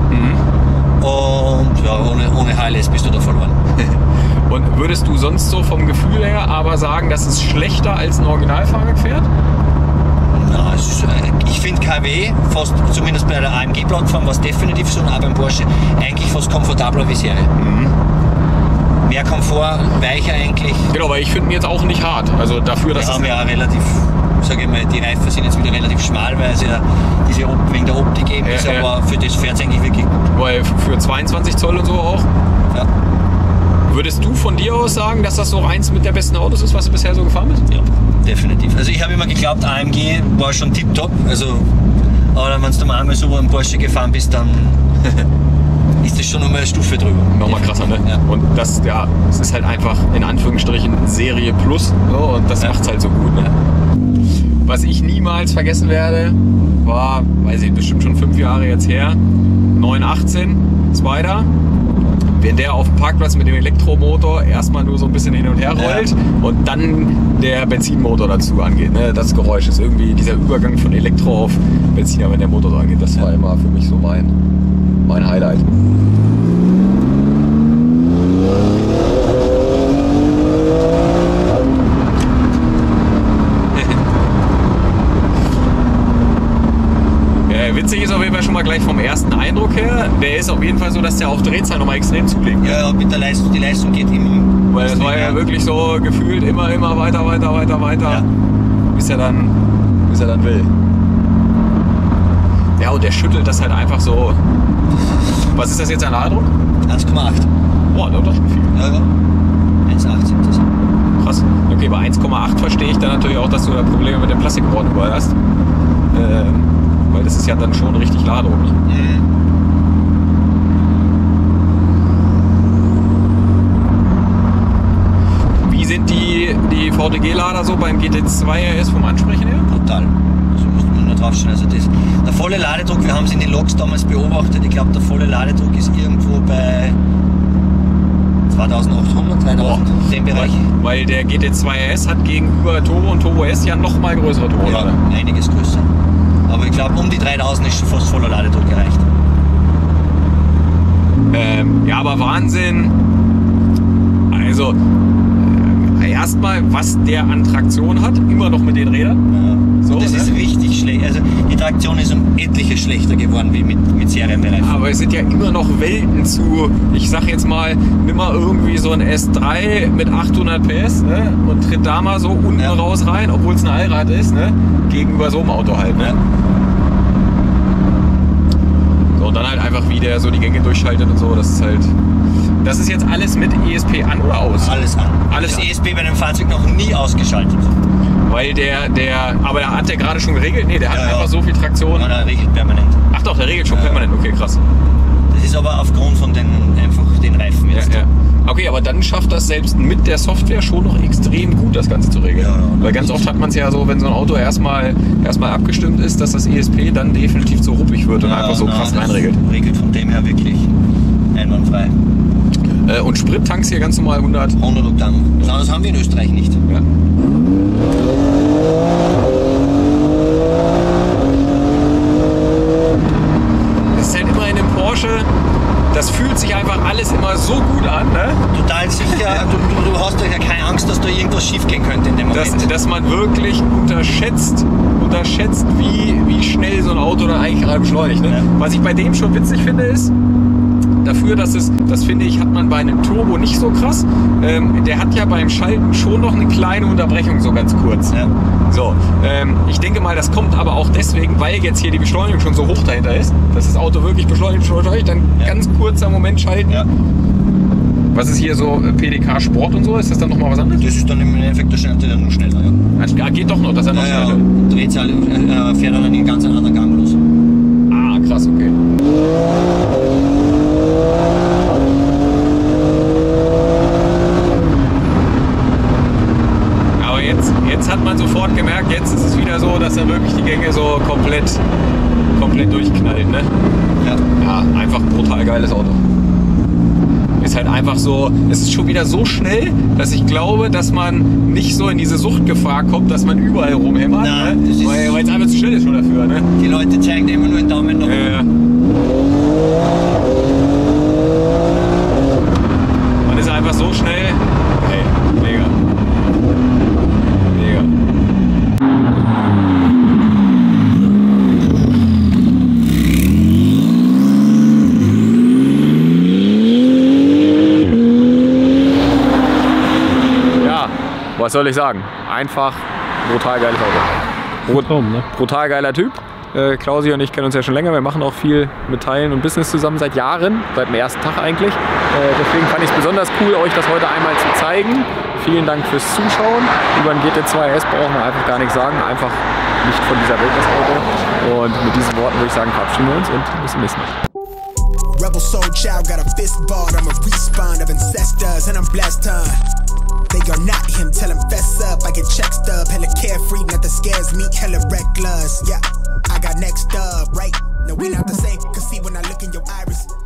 Und ja, ohne, ohne H L S bist du da verloren. Und würdest du sonst so vom Gefühl her aber sagen, dass es schlechter als ein Originalfahrwerk fährt? Na, es ist, äh, ich finde K W, fast, zumindest bei der A M G-Plattform, war es definitiv so, und auch beim Porsche, eigentlich fast komfortabler wie Serie. Mehr Komfort, weicher eigentlich. Genau, weil ich finde ihn jetzt auch nicht hart. Also dafür, dass Wir es haben ja auch relativ, sage ich mal, die Reifen sind jetzt wieder relativ schmal, weil es ja diese Op wegen der Optik eben Ja, ist, ja. aber für das fährt es eigentlich wirklich gut. weil für zweiundzwanzig Zoll und so auch. Ja, Würdest du von dir aus sagen, dass das so eins mit der besten Autos ist, was du bisher so gefahren bist? ja, definitiv. Also ich habe immer geglaubt, A M G war schon tipptopp, also, aber wenn du mal einmal so einen Porsche gefahren bist, dann ist das schon nochmal eine Stufe drüber. Nochmal krasser, ne? Ja. Und das, ja, es ist halt einfach in Anführungsstrichen Serie Plus. So, und das Ja. macht's halt so gut, ne? Was ich niemals vergessen werde, war, weiß ich, bestimmt schon fünf Jahre jetzt her, neun achtzehn Spider. Wenn der auf dem Parkplatz mit dem Elektromotor erstmal nur so ein bisschen hin und her rollt Ja. und dann der Benzinmotor dazu angeht. Ne? Das Geräusch ist irgendwie dieser Übergang von Elektro auf Benziner, wenn der Motor so angeht. Das war immer für mich so mein, mein Highlight. Ja, witzig ist auf jeden Fall schon mal gleich vom ersten Eindruck her. Der ist auf jeden Fall so, dass der auf Drehzahl nochmal extrem zulegt. Ja, ja, mit der Leistung, die Leistung geht immer. Weil das war ja wirklich so gefühlt immer, immer weiter, weiter, weiter, weiter, Ja. bis er dann, bis er dann will. Ja, und der schüttelt das halt einfach so. Was ist das jetzt an Ladung? eins Komma acht. Boah, das ist doch schon viel. Ja, ja. eins Komma acht sind das. Krass. Okay, bei eins Komma acht verstehe ich dann natürlich auch, dass du da Probleme mit dem Plastikrohren überall hast. Ähm, weil das ist ja dann schon richtig Ladung. Mhm. Wie sind die, die V V T G-Lader so beim G T zwei R S vom Ansprechen her? Brutal. Also muss man nur draufstellen. Also das, der volle Ladedruck, wir haben es in den Loks damals beobachtet, ich glaube der volle Ladedruck ist irgendwo bei zweitausendachthundert, dreitausend, oh, den Bereich. Weil, weil der G T zwei R S hat gegenüber Turbo und Turbo S ja noch mal größere Turbolader. Ja, einiges größer. Aber ich glaube um die dreitausend ist schon fast voller Ladedruck erreicht. Ähm, ja, aber Wahnsinn. Also, äh, erstmal, was der an Traktion hat, immer noch mit den Rädern. Ja. So, das ne? ist richtig schlecht. Also, die Traktion ist um etliches schlechter geworden wie mit, mit Serienbereich. Aber es sind ja immer noch Welten zu, ich sag jetzt mal, nimm mal irgendwie so ein S drei mit achthundert P S, ne? Und tritt da mal so unten ja. raus rein, obwohl es ein Allrad ist, ne? Gegenüber so einem Auto halt. Ne? Ja. Und dann halt einfach, wie der so die Gänge durchschaltet und so, das ist halt... Das ist jetzt alles mit E S P an oder aus? Alles an. Alles das an. E S P bei dem Fahrzeug noch nie ausgeschaltet. Weil der, der... Aber der hat der gerade schon geregelt? Nee, der hat ja, einfach ja. so viel Traktion. Ja, der regelt permanent. Ach doch, der regelt schon ja. permanent. Okay, krass. Das ist aber aufgrund von den, einfach den Reifen jetzt. Ja, ja. Okay, aber dann schafft das selbst mit der Software schon noch extrem gut, das Ganze zu regeln. Ja, ja, Weil ganz oft hat man es ja so, wenn so ein Auto erstmal, erstmal abgestimmt ist, dass das E S P dann definitiv zu ruppig wird und ja, einfach so na, krass das reinregelt. Regelt von dem her wirklich einwandfrei. Äh, und Sprittanks hier ganz normal hundert? hundert Oktan. Das anderes haben wir in Österreich nicht. Ja. Das ist halt immer in dem Porsche, das fühlt sich einfach alles immer so gut an, ne? Total sicher, du, du hast ja keine Angst, dass da irgendwas schief gehen könnte in dem Moment. Dass, dass man wirklich unterschätzt, unterschätzt, wie, wie schnell so ein Auto dann eigentlich gerade beschleunigt. Ne? Ja. Was ich bei dem schon witzig finde, ist, dafür, dass es, das finde ich, hat man bei einem Turbo nicht so krass. Ähm, der hat ja beim Schalten schon noch eine kleine Unterbrechung, so ganz kurz. Ja. So, ähm, ich denke mal, das kommt aber auch deswegen, weil jetzt hier die Beschleunigung schon so hoch dahinter ist, dass das Auto wirklich beschleunigt, beschleunigt, dann ja. ganz kurzer Moment schalten. Ja. Was ist hier so P D K Sport und so? Ist das dann nochmal was anderes? Das ist dann im Endeffekt, der schnellt dann nur schneller, ja. Ah, geht doch noch, dass er noch ja, schneller ja. Drehzahl äh, fährt dann in ganz anderen Gang los. Ah, krass, okay. Jetzt, jetzt hat man sofort gemerkt, jetzt ist es wieder so, dass er wirklich die Gänge so komplett, komplett durchknallt. Ne? Ja. Ja, einfach ein brutal geiles Auto. Ist halt einfach so, es ist schon wieder so schnell, dass ich glaube, dass man nicht so in diese Suchtgefahr kommt, dass man überall rumhämmert. Na, ne? Weil, weil es einfach zu schnell ist schon dafür. Ne? Die Leute zeigen immer nur den Daumen nach oben. Ja. Man ist einfach so schnell. Hey, mega. Was soll ich sagen? Einfach brutal geiles Auto. Brut Traum, ne? Brutal geiler Typ. Äh, Klausi und ich kennen uns ja schon länger. Wir machen auch viel mit Teilen und Business zusammen seit Jahren, seit dem ersten Tag eigentlich. Äh, deswegen fand ich es besonders cool, euch das heute einmal zu zeigen. Vielen Dank fürs Zuschauen. Über den G T zwei R S brauchen wir einfach gar nichts sagen. Einfach nicht von dieser Welt das Auto. Und mit diesen Worten würde ich sagen, verabschieden wir uns und bis zum nächsten Mal. Rebel soul child got a fist ball, I'm a respawn of ancestors and I'm blessed, huh? They are not him, tell him fess up, I get check stub, hella carefree, nothing scares me, hella reckless, yeah, I got next up, right? No, we not the same, cause see when I look in your iris